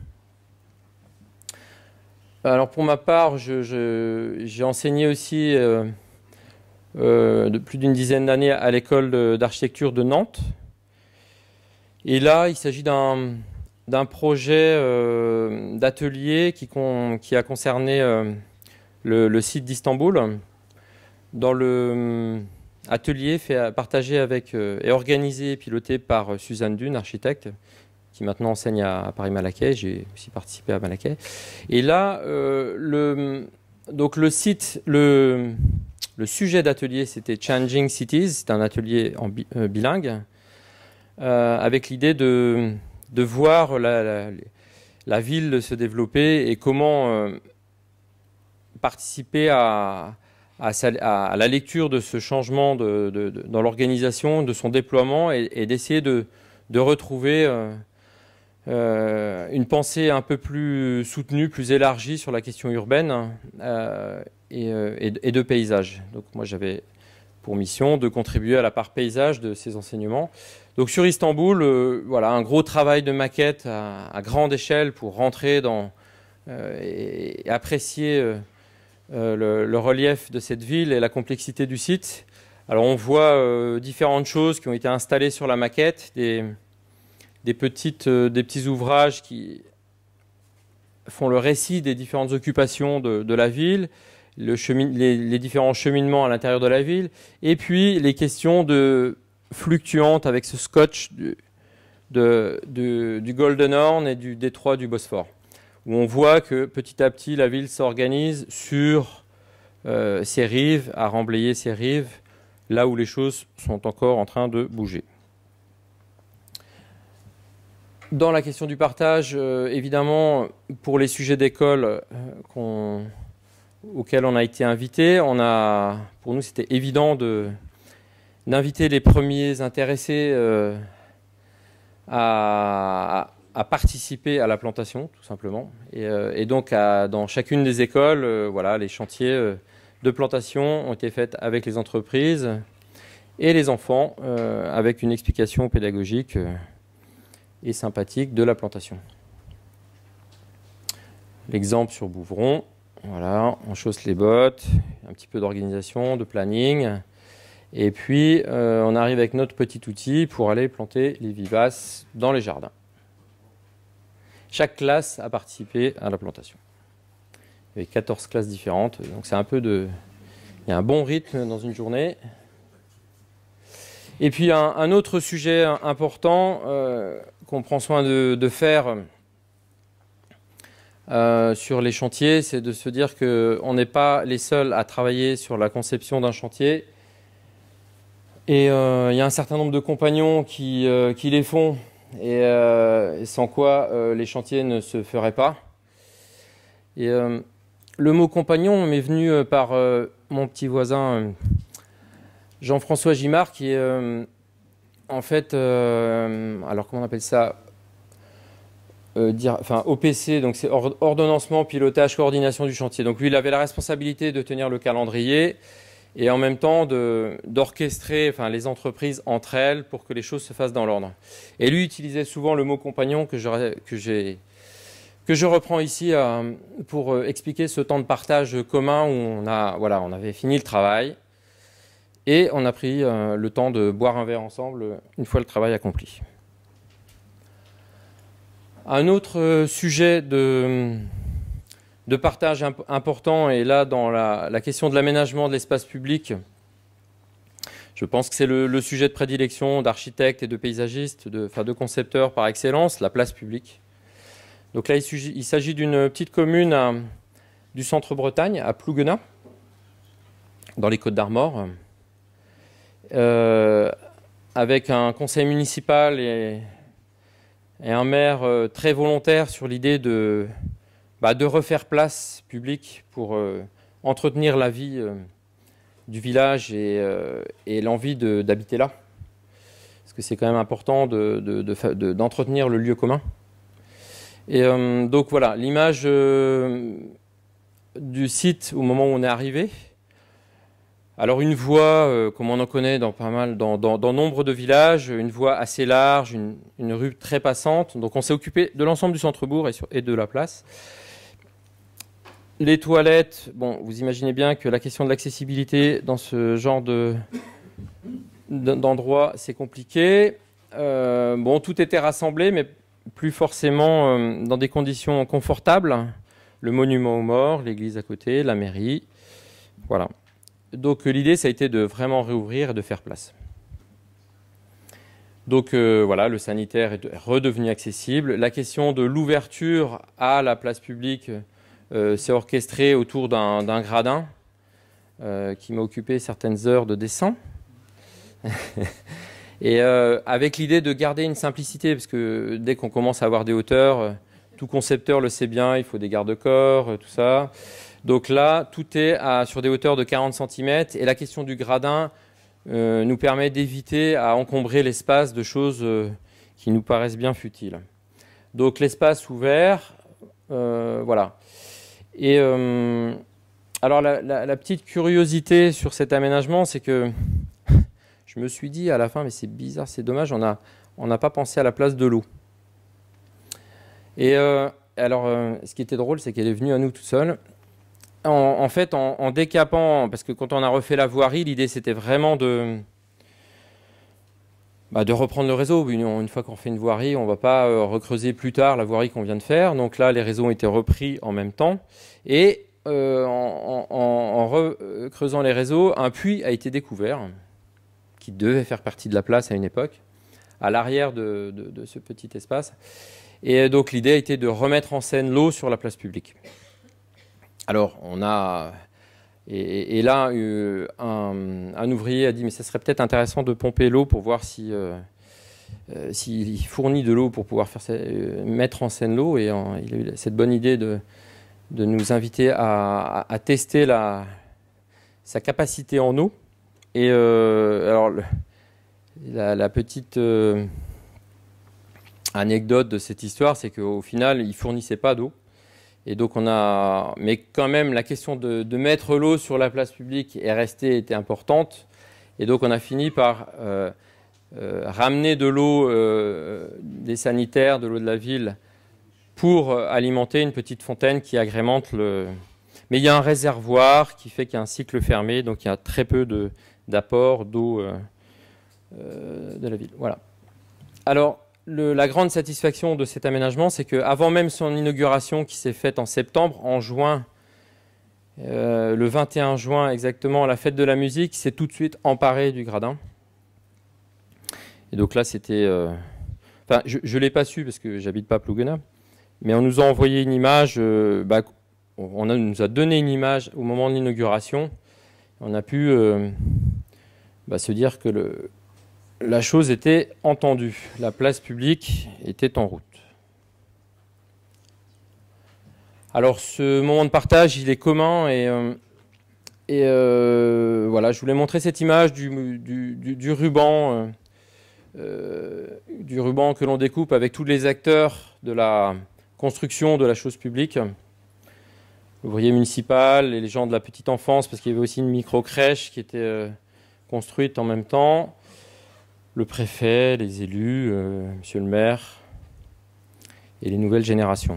Speaker 2: Alors pour ma part, j'ai je, je, enseigné aussi euh, euh, de plus d'une dizaine d'années à l'école d'architecture de Nantes. Et là, il s'agit d'un d'un projet euh, d'atelier qui, qui a concerné euh, le, le site d'Istanbul. Dans le atelier fait, partagé avec, euh, et organisé et piloté par Suzanne Dune, architecte, qui maintenant enseigne à Paris-Malaquais. J'ai aussi participé à Malaquais. Et là, euh, le, donc le site, le, le sujet d'atelier, c'était Changing Cities. C'est un atelier en bi, euh, bilingue, euh, avec l'idée de, de voir la, la, la ville se développer et comment euh, participer à, à, sa, à, à la lecture de ce changement de, de, de, dans l'organisation, de son déploiement, et, et d'essayer de, de retrouver euh, Euh, une pensée un peu plus soutenue, plus élargie sur la question urbaine euh, et, euh, et de paysage. Donc moi j'avais pour mission de contribuer à la part paysage de ces enseignements. Donc sur Istanbul, euh, voilà, un gros travail de maquette à, à grande échelle pour rentrer dans euh, et, et apprécier euh, le, le relief de cette ville et la complexité du site. Alors on voit euh, différentes choses qui ont été installées sur la maquette, des Des, petites, euh, des petits ouvrages qui font le récit des différentes occupations de, de la ville, le chemin, les, les différents cheminements à l'intérieur de la ville, et puis les questions de, fluctuantes avec ce scotch du, de, de, du Golden Horn et du détroit du Bosphore, où on voit que petit à petit la ville s'organise sur euh, ses rives, à remblayer ses rives, là où les choses sont encore en train de bouger. Dans la question du partage, euh, évidemment, pour les sujets d'école euh, qu'on, auxquels on a été invité, on a, pour nous, c'était évident de, d'inviter les premiers intéressés euh, à, à participer à la plantation, tout simplement. Et, euh, et donc, à, dans chacune des écoles, euh, voilà, les chantiers euh, de plantation ont été faits avec les entreprises et les enfants, euh, avec une explication pédagogique euh, et sympathique de la plantation. L'exemple sur Bouvron, voilà, on chausse les bottes, un petit peu d'organisation, de planning, et puis euh, on arrive avec notre petit outil pour aller planter les vivaces dans les jardins. Chaque classe a participé à la plantation. Il y avait quatorze classes différentes, donc c'est un peu de... Il y a un bon rythme dans une journée. Et puis un, un autre sujet important euh, qu'on prend soin de, de faire euh, sur les chantiers, c'est de se dire qu'on n'est pas les seuls à travailler sur la conception d'un chantier. Et euh, il y a un certain nombre de compagnons qui, euh, qui les font, et, euh, et sans quoi euh, les chantiers ne se feraient pas. Et euh, le mot compagnon m'est venu par euh, mon petit voisin euh, Jean-François Gimard, qui est euh, en fait, euh, alors comment on appelle ça, euh, dire, enfin O P C, donc c'est or, ordonnancement, pilotage, coordination du chantier. Donc lui, il avait la responsabilité de tenir le calendrier et en même temps de, d'orchestrer, enfin, les entreprises entre elles pour que les choses se fassent dans l'ordre. Et lui utilisait souvent le mot compagnon que, je, que, j'ai, que je reprends ici euh, pour expliquer ce temps de partage commun où on, a, voilà, on avait fini le travail. Et on a pris euh, le temps de boire un verre ensemble une fois le travail accompli. Un autre sujet de, de partage imp important est là dans la, la question de l'aménagement de l'espace public. Je pense que c'est le, le sujet de prédilection d'architectes et de paysagistes, de, enfin de concepteurs par excellence, la place publique. Donc là, il, il s'agit d'une petite commune à, du centre-Bretagne, à Plouguenat, dans les Côtes-d'Armor, euh, avec un conseil municipal et et un maire euh, très volontaire sur l'idée de, bah, de refaire place publique pour euh, entretenir la vie euh, du village et, euh, et l'envie d'habiter là. Parce que c'est quand même important de, de, de, de, d'entretenir le lieu commun. Et euh, donc voilà, l'image euh, du site au moment où on est arrivé. Alors une voie, euh, comme on en connaît dans pas mal, dans, dans, dans nombre de villages, une voie assez large, une, une rue très passante. Donc on s'est occupé de l'ensemble du centre-bourg et, et de la place. Les toilettes, bon, vous imaginez bien que la question de l'accessibilité dans ce genre de, d'endroit, c'est compliqué. Euh, bon, tout était rassemblé, mais plus forcément euh, dans des conditions confortables. Le monument aux morts, l'église à côté, la mairie, voilà. Donc l'idée, ça a été de vraiment réouvrir et de faire place. Donc euh, voilà, le sanitaire est redevenu accessible. La question de l'ouverture à la place publique euh, s'est orchestrée autour d'un d'un gradin euh, qui m'a occupé certaines heures de dessin. Et euh, avec l'idée de garder une simplicité, parce que dès qu'on commence à avoir des hauteurs, tout concepteur le sait bien, il faut des garde-corps, tout ça. Donc là, tout est à, sur des hauteurs de quarante centimètres et la question du gradin euh, nous permet d'éviter à encombrer l'espace de choses euh, qui nous paraissent bien futiles. Donc l'espace ouvert, euh, voilà. Et euh, alors la, la, la petite curiosité sur cet aménagement, c'est que je me suis dit à la fin, mais c'est bizarre, c'est dommage, on n'a on n'a pas pensé à la place de l'eau. Et euh, alors, euh, ce qui était drôle, c'est qu'elle est venue à nous toute seule. En, en fait, en, en décapant, parce que quand on a refait la voirie, l'idée c'était vraiment de, bah, de reprendre le réseau. Une, une fois qu'on fait une voirie, on ne va pas euh, recreuser plus tard la voirie qu'on vient de faire. Donc là, les réseaux ont été repris en même temps. Et euh, en, en, en recreusant les réseaux, un puits a été découvert, qui devait faire partie de la place à une époque, à l'arrière de, de, de ce petit espace. Et donc l'idée a été de remettre en scène l'eau sur la place publique. Alors, on a... Et, et là, euh, un, un ouvrier a dit, mais ça serait peut-être intéressant de pomper l'eau pour voir si, euh, euh, s'il fournit de l'eau pour pouvoir faire, euh, mettre en scène l'eau. Et en, il a eu cette bonne idée de, de nous inviter à, à, à tester la, sa capacité en eau. Et euh, alors, le, la, la petite euh, anecdote de cette histoire, c'est qu'au final, il ne fournissait pas d'eau. Et donc on a, mais quand même la question de, de mettre l'eau sur la place publique est restée, était importante. Et donc on a fini par euh, euh, ramener de l'eau euh, des sanitaires, de l'eau de la ville, pour alimenter une petite fontaine qui agrémente le. Mais il y a un réservoir qui fait qu'il y a un cycle fermé, donc il y a très peu de, d'apport d'eau euh, euh, de la ville. Voilà. Alors. Le, la grande satisfaction de cet aménagement, c'est qu'avant même son inauguration qui s'est faite en septembre, en juin, euh, le vingt et un juin exactement, la fête de la musique s'est tout de suite emparée du gradin. Et donc là, c'était... Euh, enfin, je ne l'ai pas su parce que j'habite pas à Plouguenat, mais on nous a envoyé une image, euh, bah, on a, nous a donné une image au moment de l'inauguration. On a pu euh, bah, se dire que le... La chose était entendue, la place publique était en route. Alors ce moment de partage, il est commun et, euh, et euh, voilà, je voulais montrer cette image du, du, du, du ruban, euh, du ruban que l'on découpe avec tous les acteurs de la construction de la chose publique, l'ouvrier municipal et les gens de la petite enfance, parce qu'il y avait aussi une micro-crèche qui était euh, construite en même temps. Le préfet, les élus, euh, monsieur le maire et les nouvelles générations.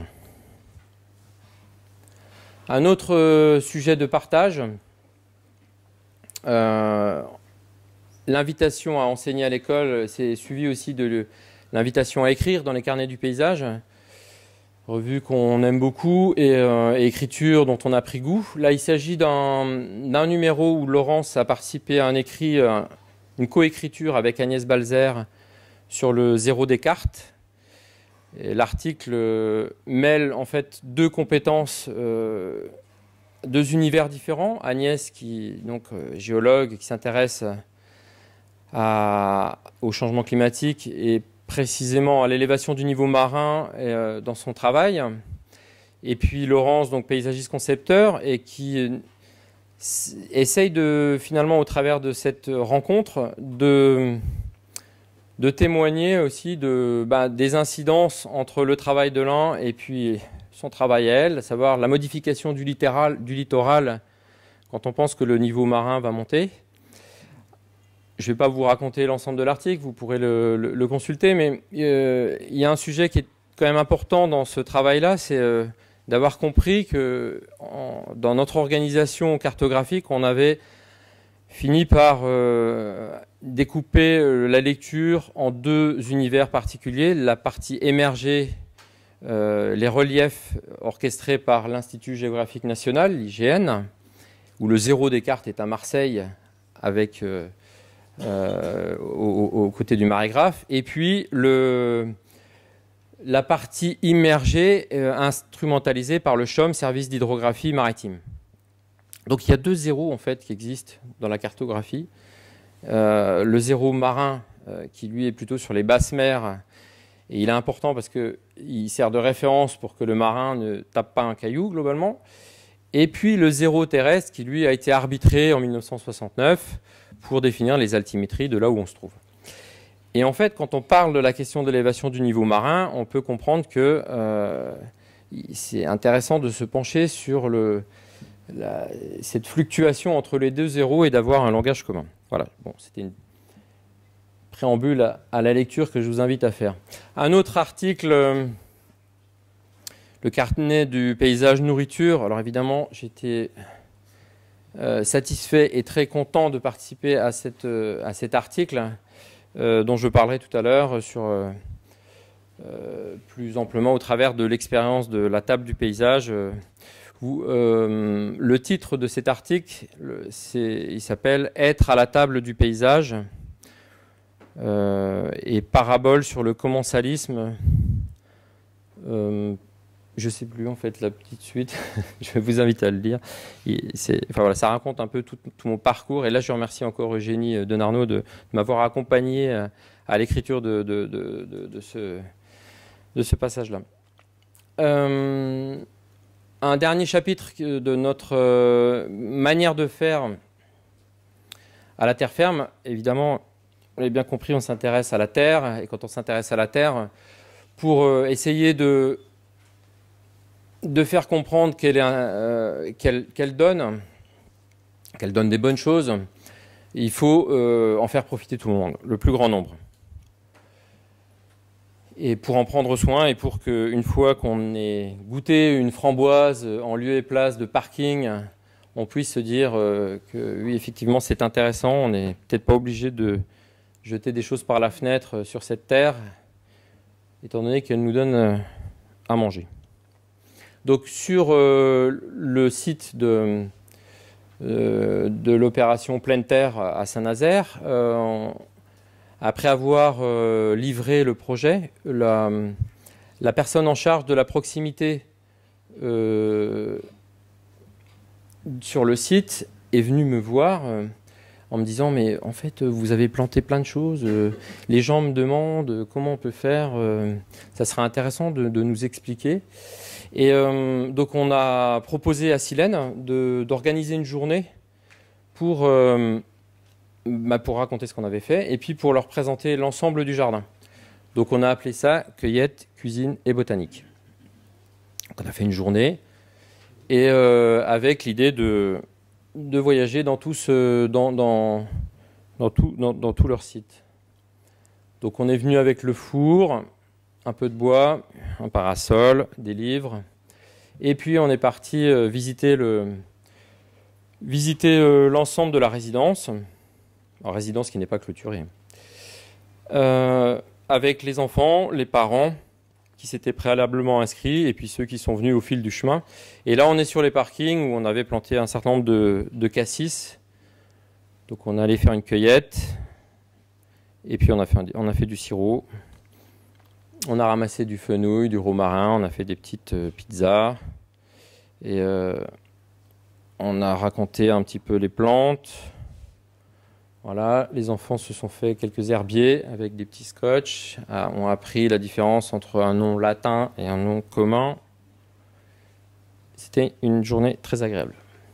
Speaker 2: Un autre euh, sujet de partage, euh, l'invitation à enseigner à l'école, c'est suivi aussi de l'invitation à écrire dans les carnets du paysage, revue qu'on aime beaucoup, et, euh, et écriture dont on a pris goût. Là, il s'agit d'un numéro où Laurence a participé à un écrit, euh, une coécriture avec Agnès Balzer sur le zéro Descartes. L'article euh, mêle en fait deux compétences, euh, deux univers différents. Agnès, qui donc euh, géologue, qui s'intéresse au changement climatique et précisément à l'élévation du niveau marin euh, dans son travail. Et puis Laurence, donc paysagiste concepteur, et qui euh, essaye de, finalement, au travers de cette rencontre, de, de témoigner aussi de, bah, des incidences entre le travail de l'un et puis son travail à elle, à savoir la modification du littoral, du littoral quand on pense que le niveau marin va monter. Je ne vais pas vous raconter l'ensemble de l'article, vous pourrez le, le, le consulter, mais euh, il y a un sujet qui est quand même important dans ce travail-là, c'est euh, d'avoir compris que en, dans notre organisation cartographique, on avait fini par euh, découper euh, la lecture en deux univers particuliers, la partie émergée, euh, les reliefs orchestrés par l'Institut géographique national, l'I G N, où le zéro Descartes est à Marseille avec... Euh, Euh, aux, aux côtés du marégraphe, et puis le, la partie immergée euh, instrumentalisée par le S H O M, Service d'hydrographie maritime. Donc il y a deux zéros en fait qui existent dans la cartographie. Euh, le zéro marin euh, qui lui est plutôt sur les basses mers, et il est important parce qu'il sert de référence pour que le marin ne tape pas un caillou globalement. Et puis le zéro terrestre qui lui a été arbitré en mille neuf cent soixante-neuf pour définir les altimétries de là où on se trouve. Et en fait, quand on parle de la question de l'élévation du niveau marin, on peut comprendre que euh, c'est intéressant de se pencher sur le, la, cette fluctuation entre les deux zéros et d'avoir un langage commun. Voilà, bon, c'était une préambule à, à la lecture que je vous invite à faire. Un autre article, euh, le carnet du paysage nourriture. Alors évidemment, j'étais... Euh, satisfait et très content de participer à, cette, euh, à cet article euh, dont je parlerai tout à l'heure sur euh, euh, plus amplement au travers de l'expérience de la table du paysage. Euh, où, euh, le titre de cet article, le, il s'appelle « Être à la table du paysage euh, » et parabole sur le commensalisme. Euh, Je ne sais plus en fait la petite suite, je vais vous inviter à le lire. Enfin, voilà, ça raconte un peu tout, tout mon parcours. Et là, je remercie encore Eugénie Denarnaud de, de m'avoir accompagné à, à l'écriture de, de, de, de, de ce, de ce passage-là. Euh, un dernier chapitre de notre euh, manière de faire à la terre ferme. Évidemment, on l'a bien compris, on s'intéresse à la terre. Et quand on s'intéresse à la terre, pour euh, essayer de... de faire comprendre qu'elle euh, qu'elle, qu'elle donne, qu'elle donne des bonnes choses, il faut euh, en faire profiter tout le monde, le plus grand nombre. Et pour en prendre soin, et pour qu'une fois qu'on ait goûté une framboise en lieu et place de parking, on puisse se dire euh, que oui, effectivement, c'est intéressant, on n'est peut-être pas obligé de jeter des choses par la fenêtre sur cette terre, étant donné qu'elle nous donne à manger. Donc sur euh, le site de, euh, de l'opération Pleine Terre à Saint-Nazaire, euh, après avoir euh, livré le projet, la, la personne en charge de la proximité euh, sur le site est venue me voir euh, en me disant « mais en fait vous avez planté plein de choses, euh, les gens me demandent comment on peut faire, euh, ça serait intéressant de, de nous expliquer ». Et euh, donc on a proposé à Silène d'organiser une journée pour, euh, bah pour raconter ce qu'on avait fait et puis pour leur présenter l'ensemble du jardin. Donc on a appelé ça cueillette, cuisine et botanique. Donc on a fait une journée et euh, avec l'idée de, de voyager dans tout, ce, dans, dans, dans, tout, dans, dans tout leur site. Donc on est venu avec le four, un peu de bois, un parasol, des livres. Et puis on est parti euh, visiter le, visiter euh, l'ensemble de la résidence. en résidence qui n'est pas clôturée. Euh, avec les enfants, les parents qui s'étaient préalablement inscrits et puis ceux qui sont venus au fil du chemin. Et là, on est sur les parkings où on avait planté un certain nombre de, de cassis. Donc on allait faire une cueillette et puis on a fait, un, on a fait du sirop. On a ramassé du fenouil, du romarin, on a fait des petites euh, pizzas et euh, on a raconté un petit peu les plantes. Voilà, les enfants se sont fait quelques herbiers avec des petits scotch, ah, ont appris la différence entre un nom latin et un nom commun. C'était une journée très agréable.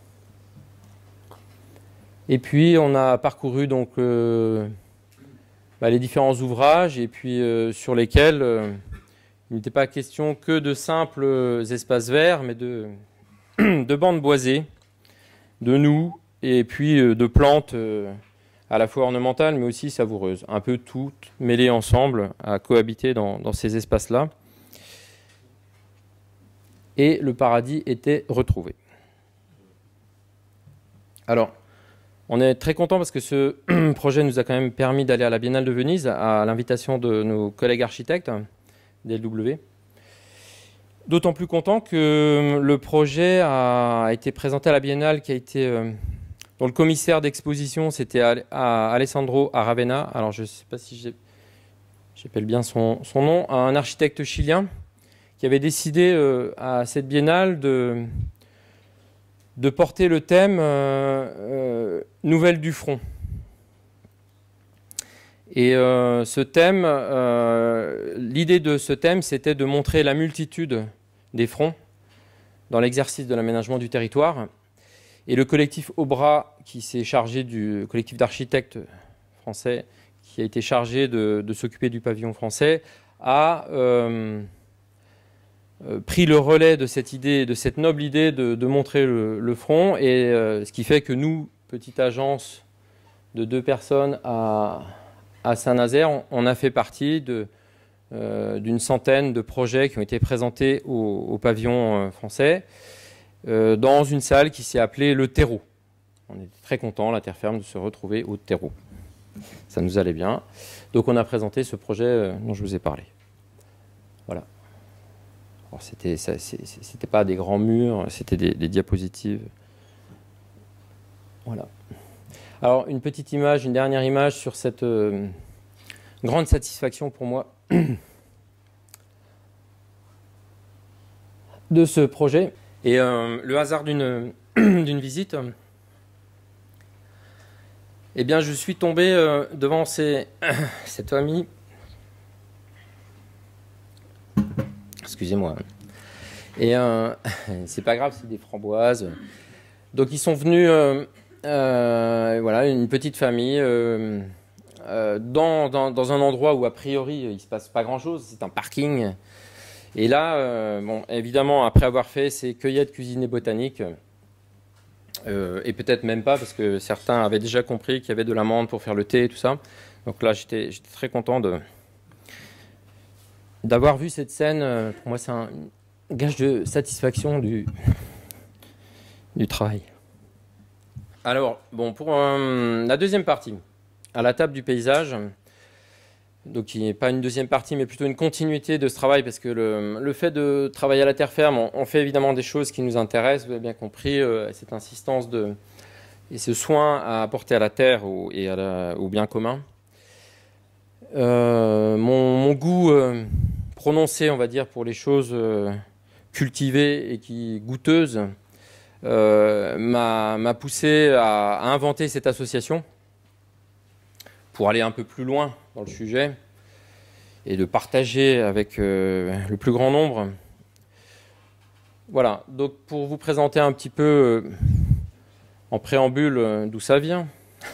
Speaker 2: Et puis on a parcouru donc euh, bah, les différents ouvrages et puis euh, sur lesquels euh, il n'était pas question que de simples espaces verts, mais de, de bandes boisées, de noues et puis euh, de plantes euh, à la fois ornementales mais aussi savoureuses, un peu toutes mêlées ensemble à cohabiter dans, dans ces espaces-là. Et le paradis était retrouvé. Alors, on est très content parce que ce projet nous a quand même permis d'aller à la Biennale de Venise à l'invitation de nos collègues architectes D L W. D'autant plus content que le projet a été présenté à la Biennale qui a été, dont le commissaire d'exposition c'était Alessandro Aravena. Alors je ne sais pas si j'appelle bien son, son nom, un architecte chilien qui avait décidé à cette Biennale de de porter le thème euh, euh, Nouvelles du front. Et euh, ce thème, euh, l'idée de ce thème, c'était de montrer la multitude des fronts dans l'exercice de l'aménagement du territoire. Et le collectif Aubra, qui s'est chargé du collectif d'architectes français, qui a été chargé de, de s'occuper du pavillon français, a euh, pris le relais de cette idée, de cette noble idée de, de montrer le, le front, et euh, ce qui fait que nous, petite agence de deux personnes à, à Saint-Nazaire, on, on a fait partie de, euh, d'une centaine de projets qui ont été présentés au, au pavillon euh, français euh, dans une salle qui s'est appelée le terreau. On était très contents, la Terre Ferme, de se retrouver au terreau. Ça nous allait bien. Donc on a présenté ce projet euh, dont je vous ai parlé. Voilà. C'était, c'était pas des grands murs, c'était des, des diapositives. Voilà. Alors, une petite image, une dernière image sur cette euh, grande satisfaction pour moi de ce projet. Et euh, le hasard d'une d'une visite, eh bien, je suis tombé euh, devant ces, cette famille. Excusez-moi. Et euh, c'est pas grave, c'est des framboises. Donc ils sont venus, euh, euh, voilà, une petite famille euh, euh, dans, dans, dans un endroit où a priori il se passe pas grand-chose. C'est un parking. Et là, euh, bon, évidemment, après avoir fait ces cueillettes cuisinées botaniques, euh, et peut-être même pas parce que certains avaient déjà compris qu'il y avait de l'amande pour faire le thé et tout ça. Donc là, j'étais, j'étais très content de d'avoir vu cette scène. Pour moi, c'est un gage de satisfaction du, du travail. Alors, bon, pour euh, la deuxième partie, à la table du paysage, donc qui n'est pas une deuxième partie, mais plutôt une continuité de ce travail, parce que le, le fait de travailler à la terre ferme, on, on fait évidemment des choses qui nous intéressent, vous avez bien compris, euh, cette insistance de, et ce soin à apporter à la terre au, et à la, au bien commun. Euh, mon, mon goût euh, prononcé, on va dire, pour les choses euh, cultivées et qui goûteuses euh, m'a, m'a poussé à, à inventer cette association pour aller un peu plus loin dans le sujet et de partager avec euh, le plus grand nombre. Voilà, donc pour vous présenter un petit peu euh, en préambule euh, d'où ça vient.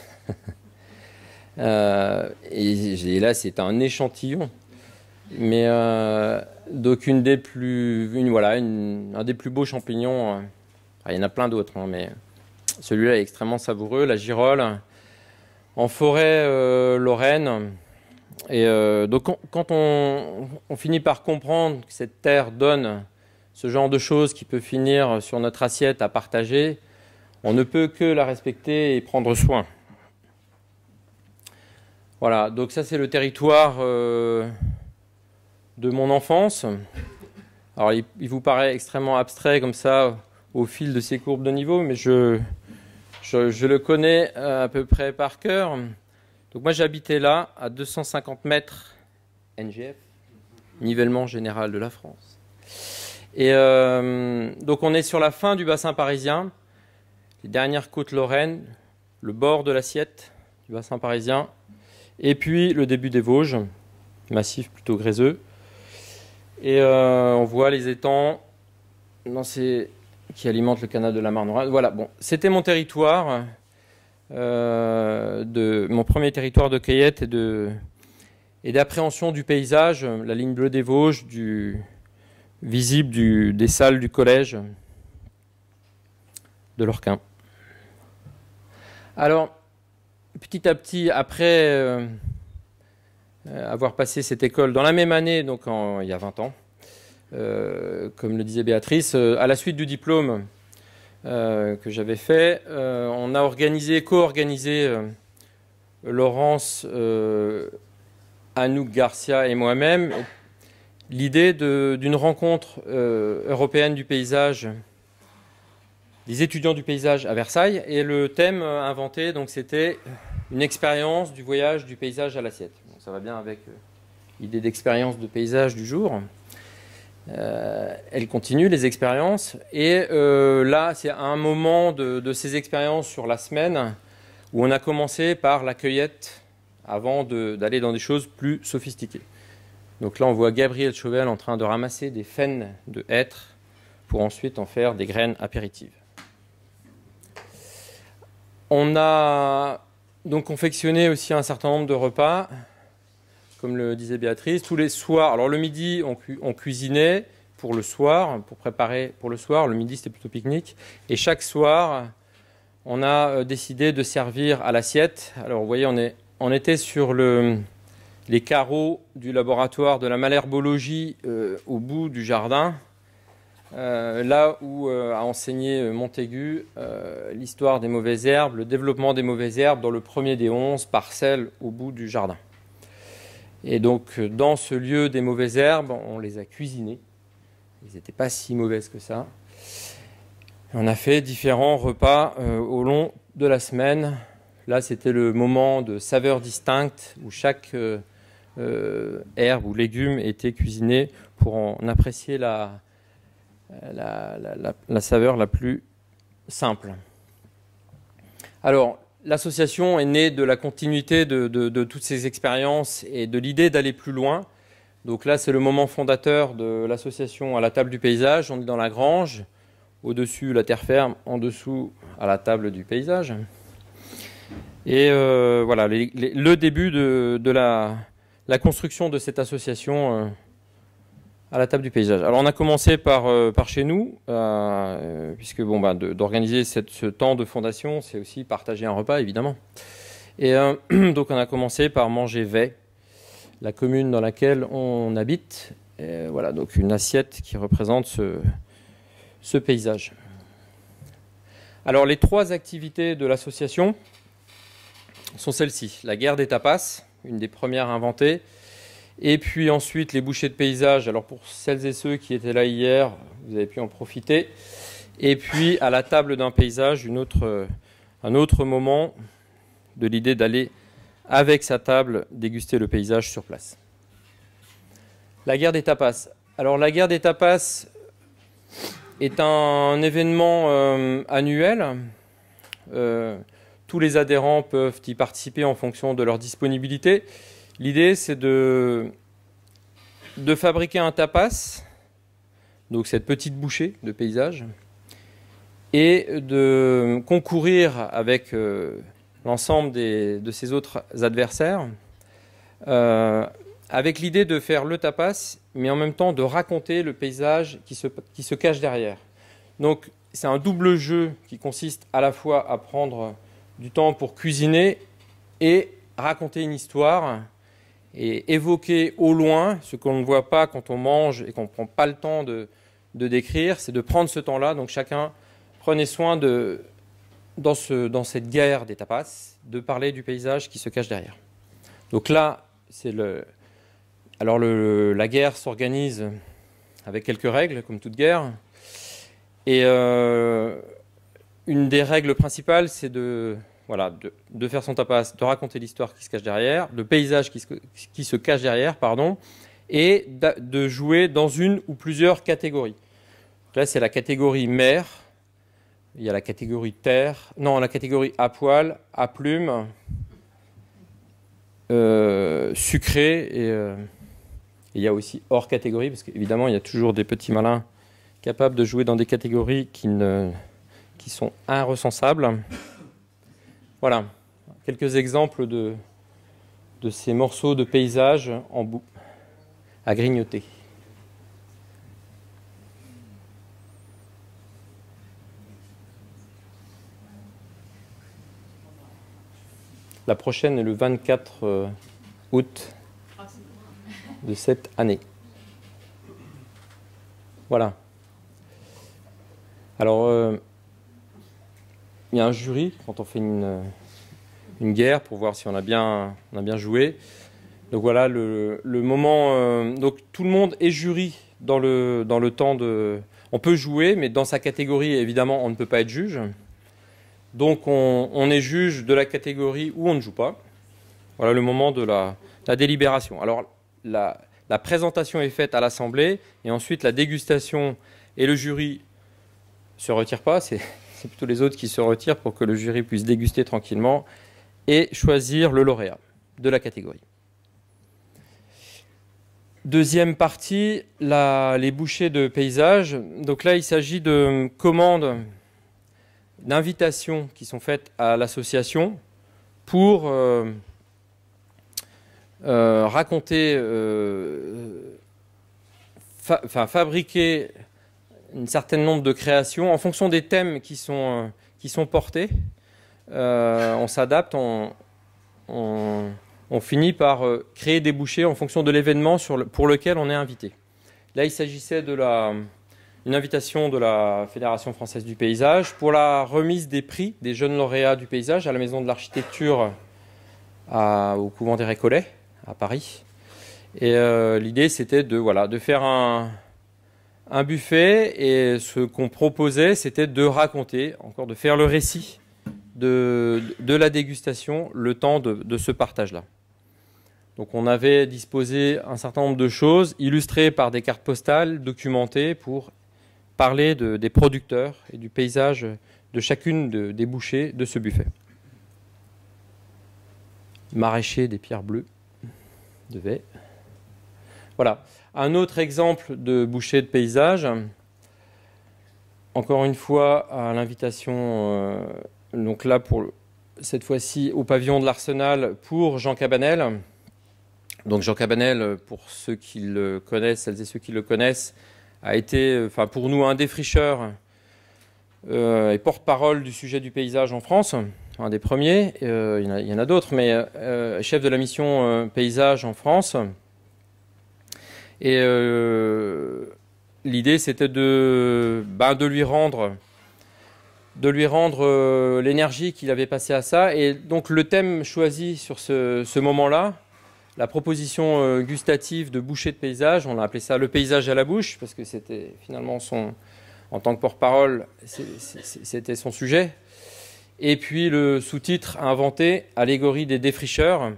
Speaker 2: Euh, et, et là, c'est un échantillon, mais euh, donc une des plus, une, voilà, une, un des plus beaux champignons. Euh, il y en a plein d'autres, hein, mais celui-là est extrêmement savoureux. La girole, en forêt euh, lorraine. Et euh, donc, quand on, on finit par comprendre que cette terre donne ce genre de choses qui peut finir sur notre assiette à partager, on ne peut que la respecter et prendre soin. Voilà, donc ça c'est le territoire euh, de mon enfance. Alors il, il vous paraît extrêmement abstrait comme ça au fil de ces courbes de niveau, mais je, je, je le connais à peu près par cœur. Donc moi j'habitais là à deux cent cinquante mètres N G F, nivellement général de la France. Et euh, donc on est sur la fin du bassin parisien, les dernières côtes lorraines, le bord de l'assiette du bassin parisien, et puis le début des Vosges, massif plutôt gréseux. Et euh, on voit les étangs dans ces, qui alimentent le canal de la Marne. Voilà, bon, c'était mon territoire, euh, de, mon premier territoire de cueillette et de et d'appréhension du paysage, la ligne bleue des Vosges, du, visible du, des salles du collège de Lorquin. Alors, petit à petit, après euh, avoir passé cette école dans la même année, donc en, il y a vingt ans, euh, comme le disait Béatrice, euh, à la suite du diplôme euh, que j'avais fait, euh, on a organisé, co-organisé, euh, Laurence, euh, Anouk Garcia et moi-même, l'idée d'une rencontre euh, européenne du paysage, des étudiants du paysage à Versailles, et le thème euh, inventé, donc c'était une expérience du voyage du paysage à l'assiette. Donc, ça va bien avec euh, l'idée d'expérience de paysage du jour. Euh, elle continue les expériences, et euh, là, c'est un moment de, de ces expériences sur la semaine où on a commencé par la cueillette avant d'aller dans des choses plus sophistiquées. Donc là, on voit Gabriel Chauvel en train de ramasser des faines de hêtre pour ensuite en faire des graines apéritives. On a donc confectionné aussi un certain nombre de repas, comme le disait Béatrice, tous les soirs. Alors le midi, on, cu on cuisinait pour le soir, pour préparer pour le soir. Le midi, c'était plutôt pique-nique. Et chaque soir, on a décidé de servir à l'assiette. Alors vous voyez, on, est, on était sur le... les carreaux du laboratoire de la malherbologie euh, au bout du jardin, euh, là où euh, a enseigné Montaigu euh, l'histoire des mauvaises herbes, le développement des mauvaises herbes dans le premier des onze parcelles au bout du jardin. Et donc dans ce lieu des mauvaises herbes, on les a cuisinées. Elles n'étaient pas si mauvaises que ça. On a fait différents repas euh, au long de la semaine. Là, c'était le moment de saveurs distinctes où chaque euh, Euh, herbes ou légumes étaient cuisinés pour en apprécier la, la, la, la, la saveur la plus simple. Alors, l'association est née de la continuité de, de, de toutes ces expériences et de l'idée d'aller plus loin. Donc là, c'est le moment fondateur de l'association à la table du paysage. On est dans la grange, au-dessus la terre ferme, en dessous à la table du paysage. Et euh, voilà, les, les, le début de, de la... la construction de cette association euh, à la table du paysage. Alors on a commencé par, euh, par chez nous, euh, puisque bon, bah, d'organiser ce temps de fondation, c'est aussi partager un repas, évidemment. Et euh, donc on a commencé par manger Vey, la commune dans laquelle on habite. Et voilà, donc une assiette qui représente ce, ce paysage. Alors les trois activités de l'association sont celles-ci. La guerre des tapas, une des premières inventées, et puis ensuite les bouchées de paysage. Alors pour celles et ceux qui étaient là hier, vous avez pu en profiter. Et puis à la table d'un paysage, une autre, un autre moment de l'idée d'aller avec sa table déguster le paysage sur place. La guerre des tapas. Alors la guerre des tapas est un événement euh, annuel. Euh, Tous les adhérents peuvent y participer en fonction de leur disponibilité. L'idée, c'est de, de fabriquer un tapas, donc cette petite bouchée de paysage, et de concourir avec euh, l'ensemble de ses autres adversaires, euh, avec l'idée de faire le tapas, mais en même temps de raconter le paysage qui se, qui se cache derrière. Donc, c'est un double jeu qui consiste à la fois à prendre du temps pour cuisiner et raconter une histoire et évoquer au loin ce qu'on ne voit pas quand on mange et qu'on ne prend pas le temps de, de décrire, c'est de prendre ce temps-là. Donc chacun prenait soin de, dans, ce, dans cette guerre des tapas, de parler du paysage qui se cache derrière. Donc là, c'est le... Alors le, la guerre s'organise avec quelques règles, comme toute guerre. Et euh, une des règles principales, c'est de, voilà, de, de faire son tapas, de raconter l'histoire qui se cache derrière, le paysage qui se, qui se cache derrière, pardon, et de jouer dans une ou plusieurs catégories. Donc là, c'est la catégorie mer, il y a la catégorie terre, non, la catégorie à poil, à plume, euh, sucré, et, euh, et il y a aussi hors catégorie, parce qu'évidemment, il y a toujours des petits malins capables de jouer dans des catégories qui, ne, qui sont inrecensables. Voilà, quelques exemples de, de ces morceaux de paysage en bout à grignoter. La prochaine est le vingt-quatre août de cette année. Voilà. Alors, euh, il y a un jury quand on fait une, une guerre pour voir si on a bien, on a bien joué. Donc voilà le, le moment. Euh, donc tout le monde est jury dans le, dans le temps de. On peut jouer, mais dans sa catégorie, évidemment, on ne peut pas être juge. Donc on, on est juge de la catégorie où on ne joue pas. Voilà le moment de la, la délibération. Alors la, la présentation est faite à l'Assemblée et ensuite la dégustation et le jury ne se retirent pas. C'est plutôt les autres qui se retirent pour que le jury puisse déguster tranquillement et choisir le lauréat de la catégorie. Deuxième partie, la, les bouchées de paysage. Donc là, il s'agit de commandes, d'invitations qui sont faites à l'association pour euh, euh, raconter, euh, fa enfin, fabriquer un certain nombre de créations en fonction des thèmes qui sont, euh, qui sont portés. Euh, on s'adapte, on, on, on finit par euh, créer des bouchées en fonction de l'événement le, pour lequel on est invité. Là, il s'agissait de la... une invitation de la Fédération française du paysage pour la remise des prix des jeunes lauréats du paysage à la Maison de l'Architecture au Couvent des Récollets, à Paris. Et euh, l'idée, c'était de, voilà, de faire un, un buffet, et ce qu'on proposait, c'était de raconter, encore de faire le récit de, de la dégustation, le temps de, de ce partage-là. Donc on avait disposé un certain nombre de choses, illustrées par des cartes postales, documentées pour parler de, des producteurs et du paysage de chacune de, des bouchées de ce buffet. Maraîcher des pierres bleues de Vey. Voilà. Un autre exemple de bouchée de paysage. Encore une fois, à l'invitation, euh, donc là, pour cette fois-ci, au pavillon de l'Arsenal, pour Jean Cabanel. Donc Jean Cabanel, pour ceux qui le connaissent, celles et ceux qui le connaissent, a été, enfin pour nous, un défricheur euh, et porte-parole du sujet du paysage en France, un des premiers. Euh, il y en a, il y en a d'autres, mais euh, chef de la mission euh, paysage en France. Et euh, l'idée, c'était de, ben, de lui rendre, de lui rendre euh, l'énergie qu'il avait passée à ça. Et donc le thème choisi sur ce, ce moment-là, la proposition euh, gustative de bouchée de paysage, on a appelé ça le paysage à la bouche, parce que c'était finalement son, en tant que porte-parole, c'était son sujet. Et puis le sous-titre inventé, allégorie des défricheurs,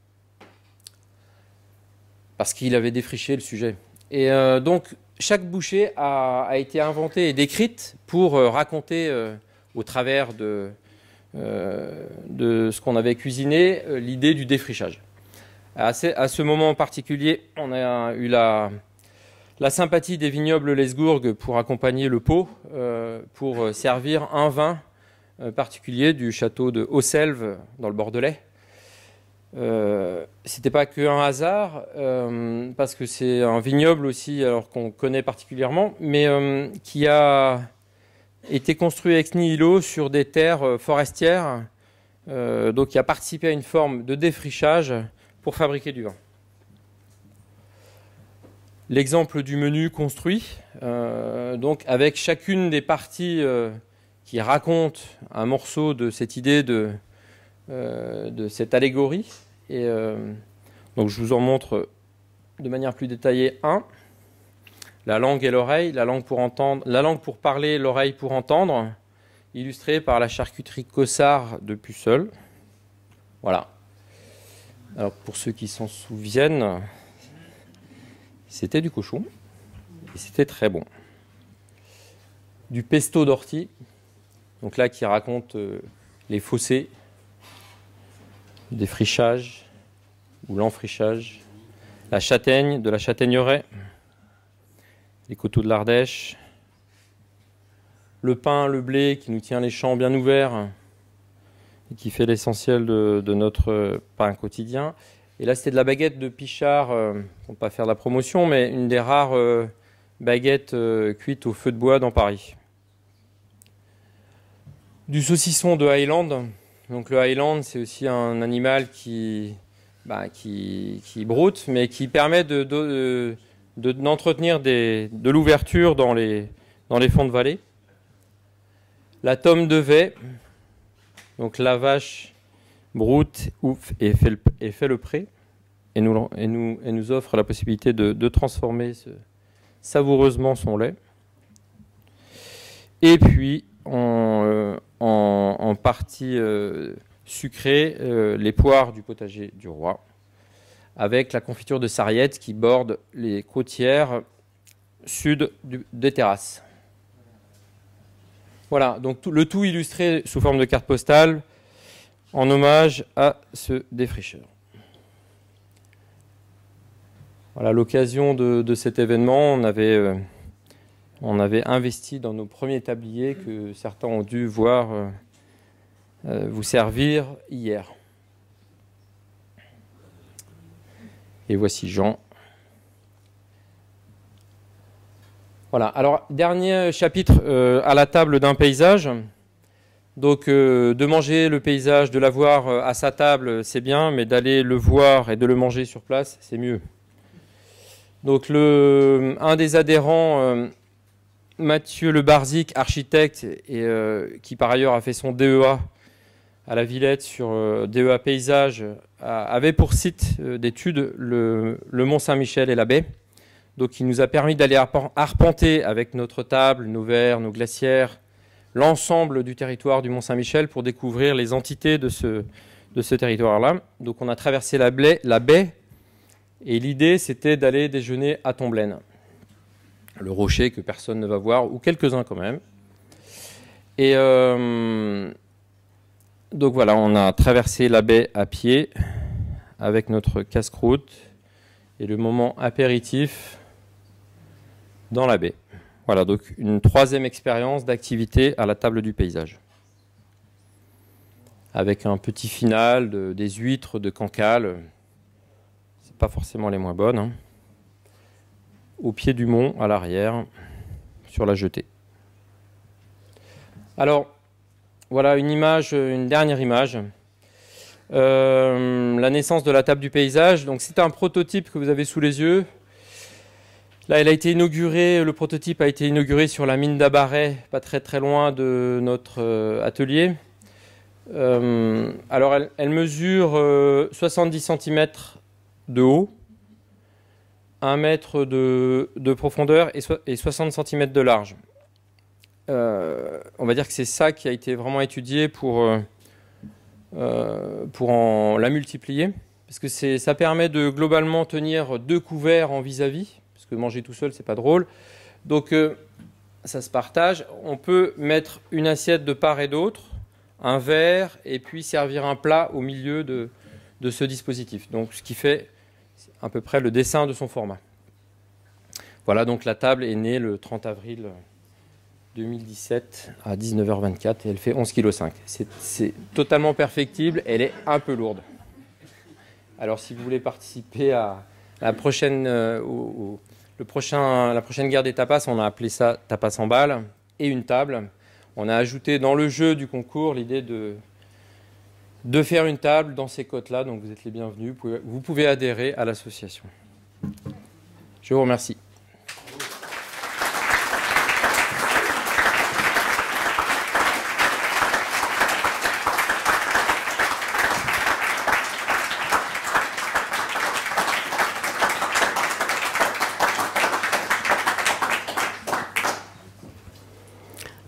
Speaker 2: parce qu'il avait défriché le sujet. Et euh, donc chaque bouchée a, a été inventée et décrite pour euh, raconter euh, au travers de, euh, de ce qu'on avait cuisiné euh, l'idée du défrichage. À ce moment en particulier, on a eu la, la sympathie des vignobles Lesgourg pour accompagner le pot, euh, pour servir un vin euh, particulier du château de Hausselve dans le Bordelais. Euh, C'était pas qu'un hasard, euh, parce que c'est un vignoble aussi, alors qu'on connaît particulièrement, mais euh, qui a été construit ex nihilo sur des terres forestières, euh, donc qui a participé à une forme de défrichage pour fabriquer du vin. L'exemple du menu construit, euh, donc avec chacune des parties euh, qui racontent un morceau de cette idée de, euh, de cette allégorie, Et euh, donc je vous en montre de manière plus détaillée un. La langue et l'oreille, la langue pour entendre, la langue pour parler, l'oreille pour entendre, illustré par la charcuterie Cossard de Puceul. Voilà. Alors pour ceux qui s'en souviennent, c'était du cochon et c'était très bon. Du pesto d'ortie, donc là qui raconte euh, les fossés, des frichages ou l'enfrichage, la châtaigne, de la châtaigneraie, les coteaux de l'Ardèche, le pain, le blé qui nous tient les champs bien ouverts et qui fait l'essentiel de, de notre pain quotidien. Et là, c'était de la baguette de Pichard, euh, pour ne pas faire de la promotion, mais une des rares euh, baguettes euh, cuites au feu de bois dans Paris. Du saucisson de Highland. Donc le Highland, c'est aussi un animal qui, bah, qui, qui broute, mais qui permet de, de, de, d'entretenir des, de l'ouverture dans les, dans les fonds de vallée. La tome de Vai, donc la vache broute ouf, et, fait le, et fait le pré, et nous, et nous, et nous offre la possibilité de, de transformer ce, savoureusement son lait. Et puis, en, euh, en, en partie euh, sucrée, euh, les poires du potager du roi, avec la confiture de sarriette qui borde les côtières sud du, des terrasses. Voilà, donc tout, le tout illustré sous forme de carte postale en hommage à ce défricheur. Voilà, l'occasion de, de cet événement, on avait, euh, on avait investi dans nos premiers tabliers que certains ont dû voir euh, euh, vous servir hier. Et voici Jean. Voilà, alors dernier chapitre euh, à la table d'un paysage. Donc euh, de manger le paysage, de l'avoir euh, à sa table, c'est bien, mais d'aller le voir et de le manger sur place, c'est mieux. Donc le, un des adhérents, euh, Mathieu Le Barzic, architecte, et euh, qui par ailleurs a fait son D E A à la Villette sur euh, D E A paysage, a, avait pour site euh, d'études le, le Mont Saint-Michel et la baie. Donc il nous a permis d'aller arpenter avec notre table, nos verres, nos glacières, l'ensemble du territoire du Mont Saint-Michel pour découvrir les entités de ce, de ce territoire-là. Donc on a traversé la baie, la baie et l'idée c'était d'aller déjeuner à Tomblaine, le rocher que personne ne va voir, ou quelques-uns quand même. Et euh, donc voilà, on a traversé la baie à pied avec notre casse-croûte et le moment apéritif dans la baie. Voilà, donc une troisième expérience d'activité à la table du paysage. Avec un petit final de, des huîtres de Cancale, c'est pas forcément les moins bonnes, hein. Au pied du mont, à l'arrière, sur la jetée. Alors, voilà une image, une dernière image. Euh, la naissance de la table du paysage. Donc c'est un prototype que vous avez sous les yeux. Là, elle a été inaugurée, le prototype a été inauguré sur la mine d'Abaret, pas très très loin de notre euh, atelier. Euh, alors, elle, elle mesure euh, soixante-dix centimètres de haut, un mètre de, de profondeur et, so et soixante centimètres de large. Euh, on va dire que c'est ça qui a été vraiment étudié pour, euh, euh, pour en la multiplier, parce que ça permet de globalement tenir deux couverts en vis-à-vis. Parce que manger tout seul, c'est pas drôle. Donc, euh, ça se partage. On peut mettre une assiette de part et d'autre, un verre, et puis servir un plat au milieu de, de ce dispositif. Donc, ce qui fait à peu près le dessin de son format. Voilà, donc la table est née le trente avril deux mille dix-sept à dix-neuf heures vingt-quatre et elle fait onze virgule cinq kilos. C'est totalement perfectible, elle est un peu lourde. Alors, si vous voulez participer à la prochaine... Euh, au, au, Le prochain, la prochaine guerre des tapas, on a appelé ça tapas en balle et une table. On a ajouté dans le jeu du concours l'idée de, de faire une table dans ces côtes-là. Donc vous êtes les bienvenus. Vous pouvez, vous pouvez adhérer à l'association. Je vous remercie.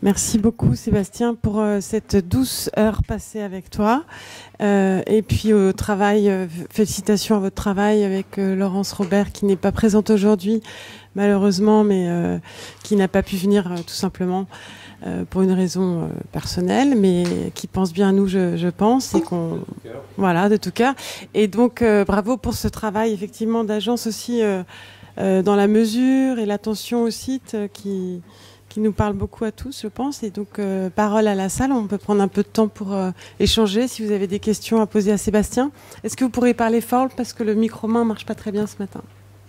Speaker 1: Merci beaucoup Sébastien pour euh, cette douce heure passée avec toi. Euh, et puis au travail, euh, félicitations à votre travail avec euh, Laurence Robert qui n'est pas présente aujourd'hui malheureusement, mais euh, qui n'a pas pu venir euh, tout simplement euh, pour une raison euh, personnelle, mais qui pense bien à nous, je, je pense, et qu'on voilà de tout cœur. Et donc euh, bravo pour ce travail effectivement d'agence aussi euh, euh, dans la mesure et l'attention au site euh, qui qui nous parle beaucoup à tous, je pense. Et donc, euh, parole à la salle. On peut prendre un peu de temps pour euh, échanger. Si vous avez des questions à poser à Sébastien. Est-ce que vous pourrez parler fort parce que le micro-main ne marche pas très bien ce matin?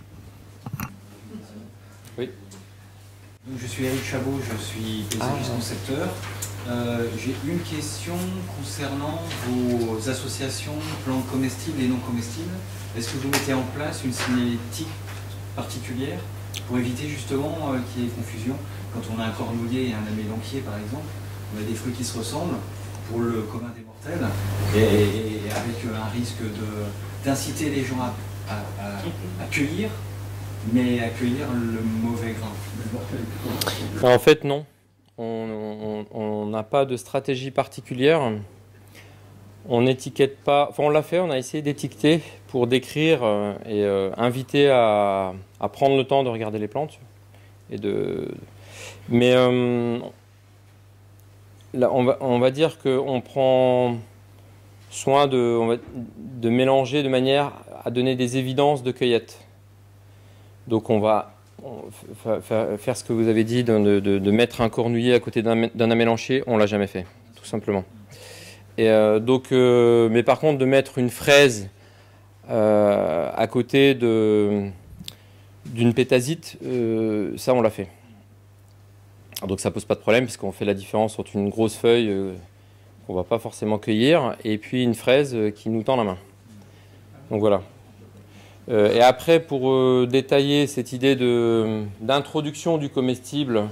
Speaker 3: Oui. Donc, je suis Eric Chabot, je suis paysagiste concepteur. Euh, J'ai une question concernant vos associations, plantes comestibles et non comestibles. Est-ce que vous mettez en place une signalétique particulière pour éviter justement euh, qu'il y ait confusion? Quand on a un cornouiller et un amélanchier, par exemple, on a des fruits qui se ressemblent pour le commun des mortels, et, et avec un risque d'inciter les gens à, à, à, à cueillir, mais à cueillir le mauvais grain.
Speaker 2: En fait, non. On n'a pas de stratégie particulière. On n'étiquette pas. Enfin, on l'a fait, on a essayé d'étiqueter pour décrire euh, et euh, inviter à, à prendre le temps de regarder les plantes et de. Mais euh, là, on, va, on va dire qu'on prend soin de, on va, de mélanger de manière à donner des évidences de cueillette. Donc on va on, faire, faire ce que vous avez dit, de, de, de mettre un cornouiller à côté d'un amélanchier, on ne l'a jamais fait, tout simplement. Et euh, donc, euh, mais par contre, de mettre une fraise euh, à côté d'une pétasite, euh, ça on l'a fait. Donc ça pose pas de problème puisqu'on fait la différence entre une grosse feuille euh, qu'on va pas forcément cueillir et puis une fraise euh, qui nous tend la main. Donc voilà. Euh, et après, pour euh, détailler cette idée d'introduction du comestible,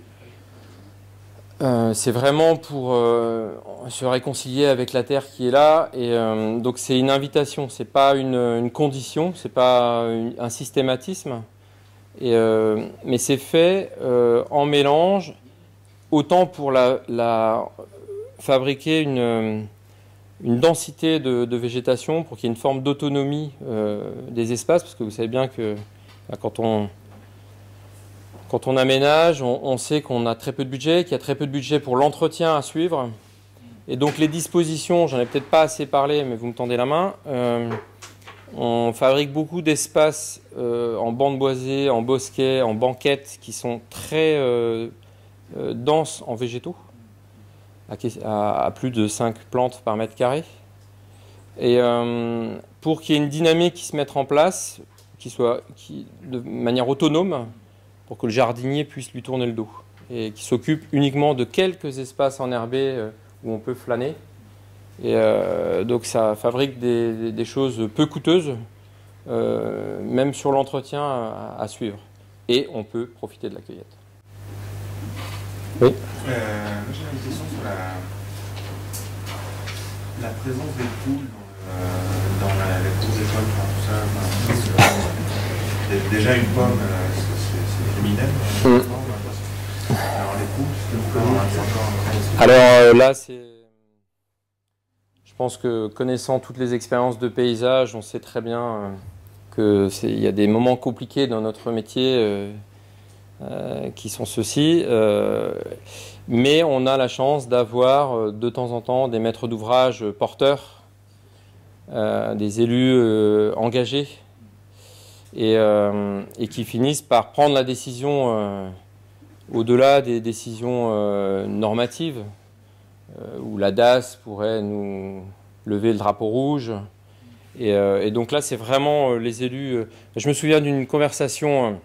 Speaker 2: euh, c'est vraiment pour euh, se réconcilier avec la terre qui est là. Et euh, donc c'est une invitation, c'est pas une, une condition, c'est pas une, un systématisme. Et, euh, mais c'est fait euh, en mélange, autant pour la, la fabriquer une, une densité de, de végétation, pour qu'il y ait une forme d'autonomie euh, des espaces, parce que vous savez bien que bah, quand, on, quand on aménage, on, on sait qu'on a très peu de budget, qu'il y a très peu de budget pour l'entretien à suivre. Et donc les dispositions, j'en ai peut-être pas assez parlé, mais vous me tendez la main. Euh, On fabrique beaucoup d'espaces euh, en bandes boisées, en bosquets, en banquettes qui sont très euh, euh, denses en végétaux, à, à, à plus de cinq plantes par mètre carré. Et euh, pour qu'il y ait une dynamique qui se mette en place, qui soit qui, de manière autonome, pour que le jardinier puisse lui tourner le dos et qui s'occupe uniquement de quelques espaces enherbés euh, où on peut flâner. Et euh, donc ça fabrique des, des choses peu coûteuses, euh, même sur l'entretien à, à suivre. Et on peut profiter de la cueillette. Oui.
Speaker 4: Euh, moi j'ai une question sur la, la présence des poules dans, euh, dans la, la cour des pommes, tout ça. Enfin, déjà une pomme, c'est criminel. Mmh. Alors les poules, c'est encore...
Speaker 2: Alors euh, là c'est... Je pense que connaissant toutes les expériences de paysage, on sait très bien qu'il y a des moments compliqués dans notre métier euh, euh, qui sont ceux-ci. Euh, mais on a la chance d'avoir de temps en temps des maîtres d'ouvrage porteurs, euh, des élus euh, engagés et, euh, et qui finissent par prendre la décision euh, au-delà des décisions euh, normatives. Où la D A S pourrait nous lever le drapeau rouge. Et, euh, et donc là, c'est vraiment euh, les élus... Euh, je me souviens d'une conversation euh,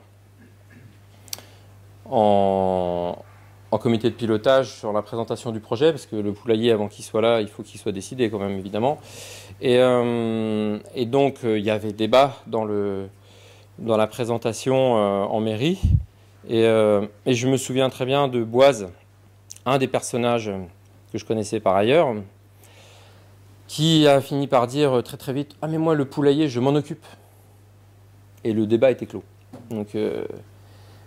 Speaker 2: en, en comité de pilotage sur la présentation du projet, parce que le poulailler, avant qu'il soit là, il faut qu'il soit décidé quand même, évidemment. Et, euh, et donc, euh, il y avait débat dans, le, dans la présentation euh, en mairie. Et, euh, et je me souviens très bien de Boise, un des personnages... que je connaissais par ailleurs, qui a fini par dire très très vite « Ah mais moi le poulailler, je m'en occupe ». Et le débat était clos. Donc, euh,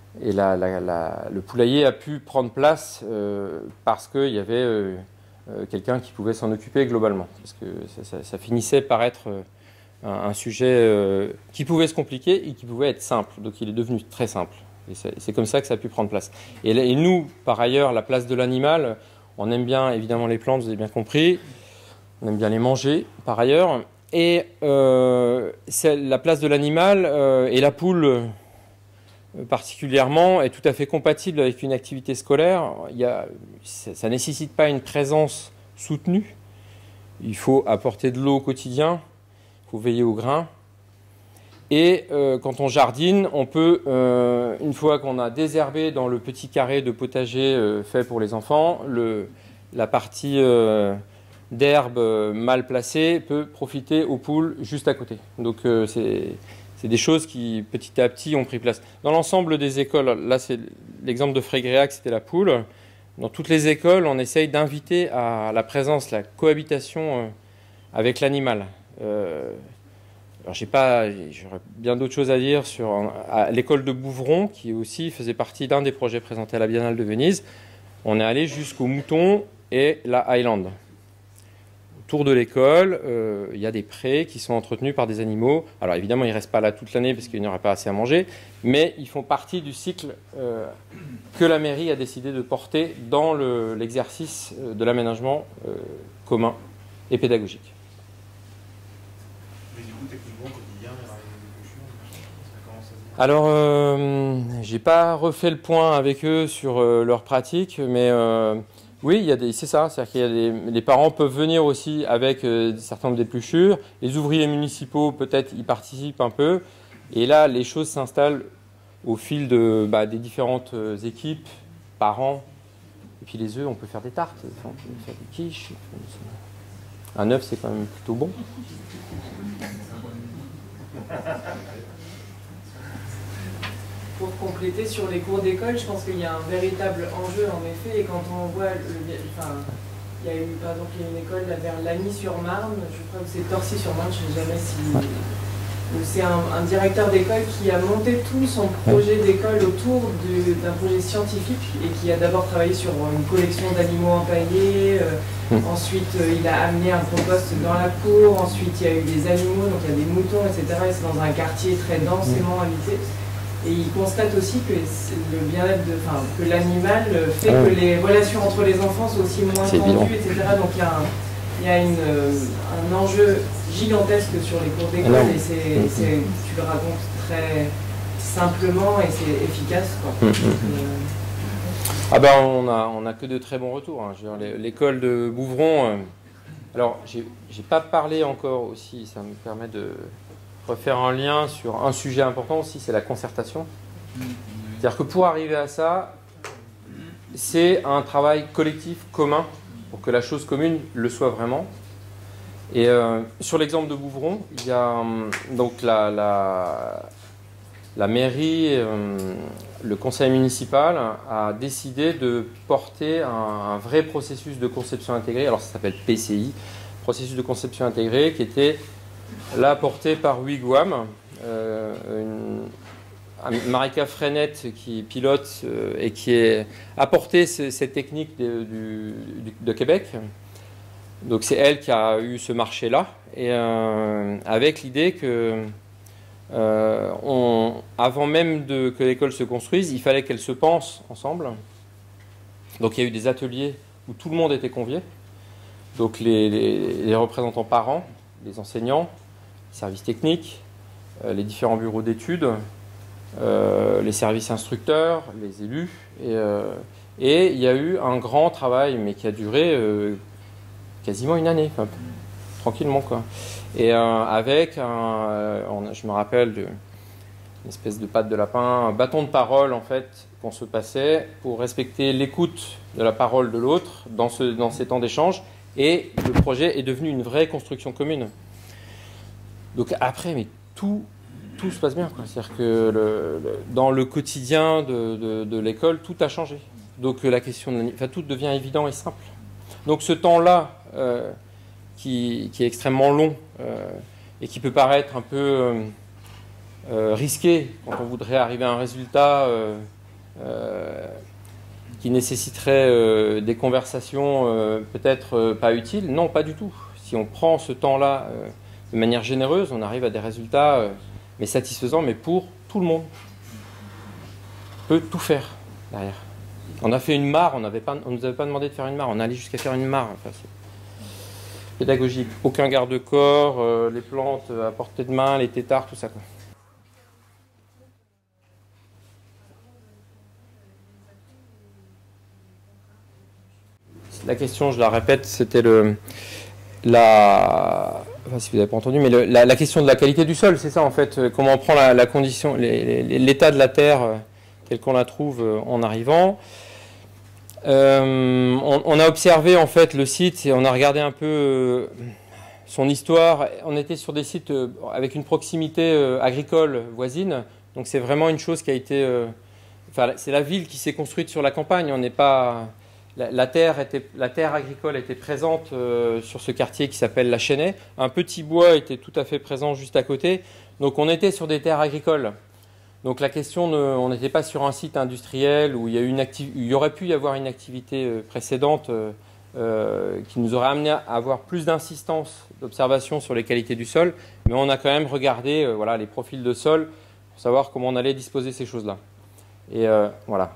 Speaker 2: et la, la, la, le poulailler a pu prendre place euh, parce qu'il y avait euh, euh, quelqu'un qui pouvait s'en occuper globalement. Parce que ça, ça, ça finissait par être euh, un, un sujet euh, qui pouvait se compliquer et qui pouvait être simple. Donc il est devenu très simple. Et c'est comme ça que ça a pu prendre place. Et, et nous, par ailleurs, la place de l'animal, on aime bien évidemment les plantes, vous avez bien compris. On aime bien les manger, par ailleurs. Et euh, la place de l'animal euh, et la poule euh, particulièrement est tout à fait compatible avec une activité scolaire. Il y a, ça ne nécessite pas une présence soutenue. Il faut apporter de l'eau au quotidien, il faut veiller au grain. Et euh, quand on jardine, on peut, euh, une fois qu'on a désherbé dans le petit carré de potager euh, fait pour les enfants, le, la partie euh, d'herbe mal placée peut profiter aux poules juste à côté. Donc euh, c'est des choses qui petit à petit ont pris place. Dans l'ensemble des écoles, là c'est l'exemple de Frégréac, c'était la poule. Dans toutes les écoles, on essaye d'inviter à la présence, la cohabitation euh, avec l'animal. Euh, Alors j'ai pas, j'aurais bien d'autres choses à dire sur l'école de Bouvron, qui aussi faisait partie d'un des projets présentés à la Biennale de Venise. On est allé jusqu'au mouton et la Highland. Autour de l'école, euh, il y a des prés qui sont entretenus par des animaux. Alors évidemment, ils ne restent pas là toute l'année parce qu'il n'y aurait pas assez à manger, mais ils font partie du cycle euh, que la mairie a décidé de porter dans l'exercice le, de l'aménagement euh, commun et pédagogique. Alors, euh, j'ai pas refait le point avec eux sur euh, leurs pratiques, mais euh, oui, c'est ça. C'est-à-dire qu'il y a des, les parents peuvent venir aussi avec euh, certains d'épluchures. Les ouvriers municipaux, peut-être, y participent un peu. Et là, les choses s'installent au fil de, bah, des différentes euh, équipes, parents. Et puis les œufs, on peut faire des tartes, enfin, on peut faire des quiches. Un œuf, c'est quand même plutôt bon.
Speaker 5: Pour compléter sur les cours d'école, je pense qu'il y a un véritable enjeu en effet, et quand on voit, le, enfin, il y a eu par exemple une école là, vers Lagny-sur-Marne, je crois que c'est Torcy-sur-Marne, je ne sais jamais si... C'est un, un directeur d'école qui a monté tout son projet d'école autour d'un projet scientifique et qui a d'abord travaillé sur une collection d'animaux empaillés, euh, mmh. ensuite euh, il a amené un compost dans la cour, ensuite il y a eu des animaux, donc il y a des moutons, et cetera. Et c'est dans un quartier très densément habité. Et il constate aussi que le bien-être, enfin, que l'animal fait ah oui. que les relations entre les enfants sont aussi moins tendues, et cetera. Donc il y a, un, il y a une, un enjeu gigantesque sur les cours d'école et c'est, mmh. tu le racontes très simplement et c'est efficace, quoi. Mmh. Donc, euh...
Speaker 2: Ah ben on a, on a que de très bons retours. Hein. L'école de Bouvron, euh, alors j'ai pas parlé encore aussi, ça me permet de refaire un lien sur un sujet important aussi, c'est la concertation. C'est-à-dire que pour arriver à ça, c'est un travail collectif, commun, pour que la chose commune le soit vraiment. Et euh, sur l'exemple de Bouvron, il y a euh, donc la, la, la mairie, euh, le conseil municipal a décidé de porter un, un vrai processus de conception intégrée. Alors ça s'appelle P C I, processus de conception intégrée, qui était là porté par Wigwam, euh, une, Marika Frenette qui pilote euh, et qui a apporté ce, cette technique de, du, de Québec. Donc c'est elle qui a eu ce marché-là, et euh, avec l'idée que, euh, on, avant même de, que l'école se construise, il fallait qu'elle se pense ensemble. Donc il y a eu des ateliers où tout le monde était convié, donc les, les, les représentants parents, les enseignants, les services techniques, euh, les différents bureaux d'études, euh, les services instructeurs, les élus, et, euh, et il y a eu un grand travail, mais qui a duré euh, quasiment une année, enfin, tranquillement quoi. Et euh, avec, un, euh, on, je me rappelle, de, une espèce de patte de lapin, un bâton de parole en fait qu'on se passait pour respecter l'écoute de la parole de l'autre dans, ce, dans ces temps d'échange. Et le projet est devenu une vraie construction commune. Donc après, mais tout, tout se passe bien. C'est-à-dire que le, le, dans le quotidien de, de, de l'école, tout a changé. Donc la question, de, enfin, tout devient évident et simple. Donc ce temps-là, euh, qui, qui est extrêmement long euh, et qui peut paraître un peu euh, euh, risqué quand on voudrait arriver à un résultat euh, euh, qui nécessiterait euh, des conversations euh, peut-être euh, pas utiles. Non, pas du tout. Si on prend ce temps-là euh, de manière généreuse, on arrive à des résultats euh, mais satisfaisants, mais pour tout le monde. On peut tout faire derrière. On a fait une mare, on ne nous avait pas demandé de faire une mare, on allait jusqu'à faire une mare. Enfin, c'est pédagogique. Aucun garde-corps, euh, les plantes à portée de main, les têtards, tout ça, quoi. La question, je la répète, c'était le, la, enfin, si vous n'avez pas entendu, mais le, la, la question de la qualité du sol, c'est ça en fait. Comment on prend la, la condition, l'état de la terre tel qu'on la trouve en arrivant. Euh, on, on a observé en fait le site et on a regardé un peu euh, son histoire. On était sur des sites euh, avec une proximité euh, agricole voisine, donc c'est vraiment une chose qui a été. Euh, enfin, c'est la ville qui s'est construite sur la campagne. On n'est pas. La, la, terre était, la terre agricole était présente euh, sur ce quartier qui s'appelle la Chênaie. Un petit bois était tout à fait présent juste à côté. Donc on était sur des terres agricoles. Donc la question, ne, on n'était pas sur un site industriel où il y, a une activ- il y aurait pu y avoir une activité euh, précédente euh, euh, qui nous aurait amené à avoir plus d'insistance d'observation sur les qualités du sol. Mais on a quand même regardé euh, voilà, les profils de sol pour savoir comment on allait disposer ces choses-là. Et euh, voilà.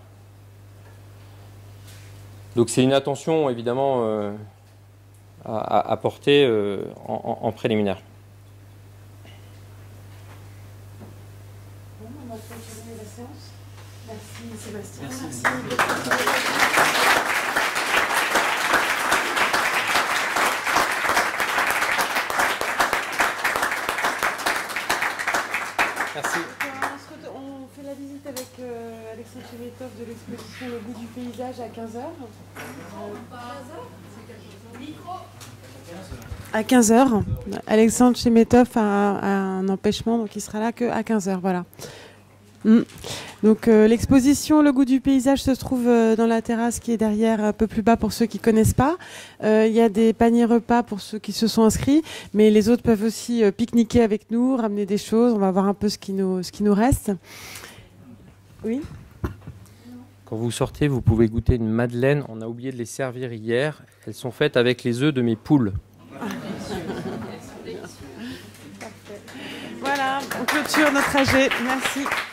Speaker 2: Donc c'est une attention évidemment euh, à, à porter euh, en, en, en préliminaire.
Speaker 1: Bon, on va continuer la séance. Merci Sébastien.
Speaker 3: Merci.
Speaker 1: Merci.
Speaker 2: Merci.
Speaker 1: On fait la visite avec euh, Alexandre Chemetov de l'exposition Le goût du paysage à quinze heures. À quinze heures. Alexandre Chemetov a, a un empêchement, donc il sera là qu'à quinze heures. Voilà. Mm. Donc euh, l'exposition Le goût du paysage se trouve euh, dans la terrasse qui est derrière, un peu plus bas pour ceux qui ne connaissent pas. Euh, il y a des paniers repas pour ceux qui se sont inscrits, mais les autres peuvent aussi euh, pique-niquer avec nous, ramener des choses. On va voir un peu ce qui nous, ce qui nous reste. Oui.
Speaker 2: Quand vous sortez, vous pouvez goûter une madeleine. On a oublié de les servir hier. Elles sont faites avec les œufs de mes poules.
Speaker 1: Voilà, on clôture notre A G. Merci.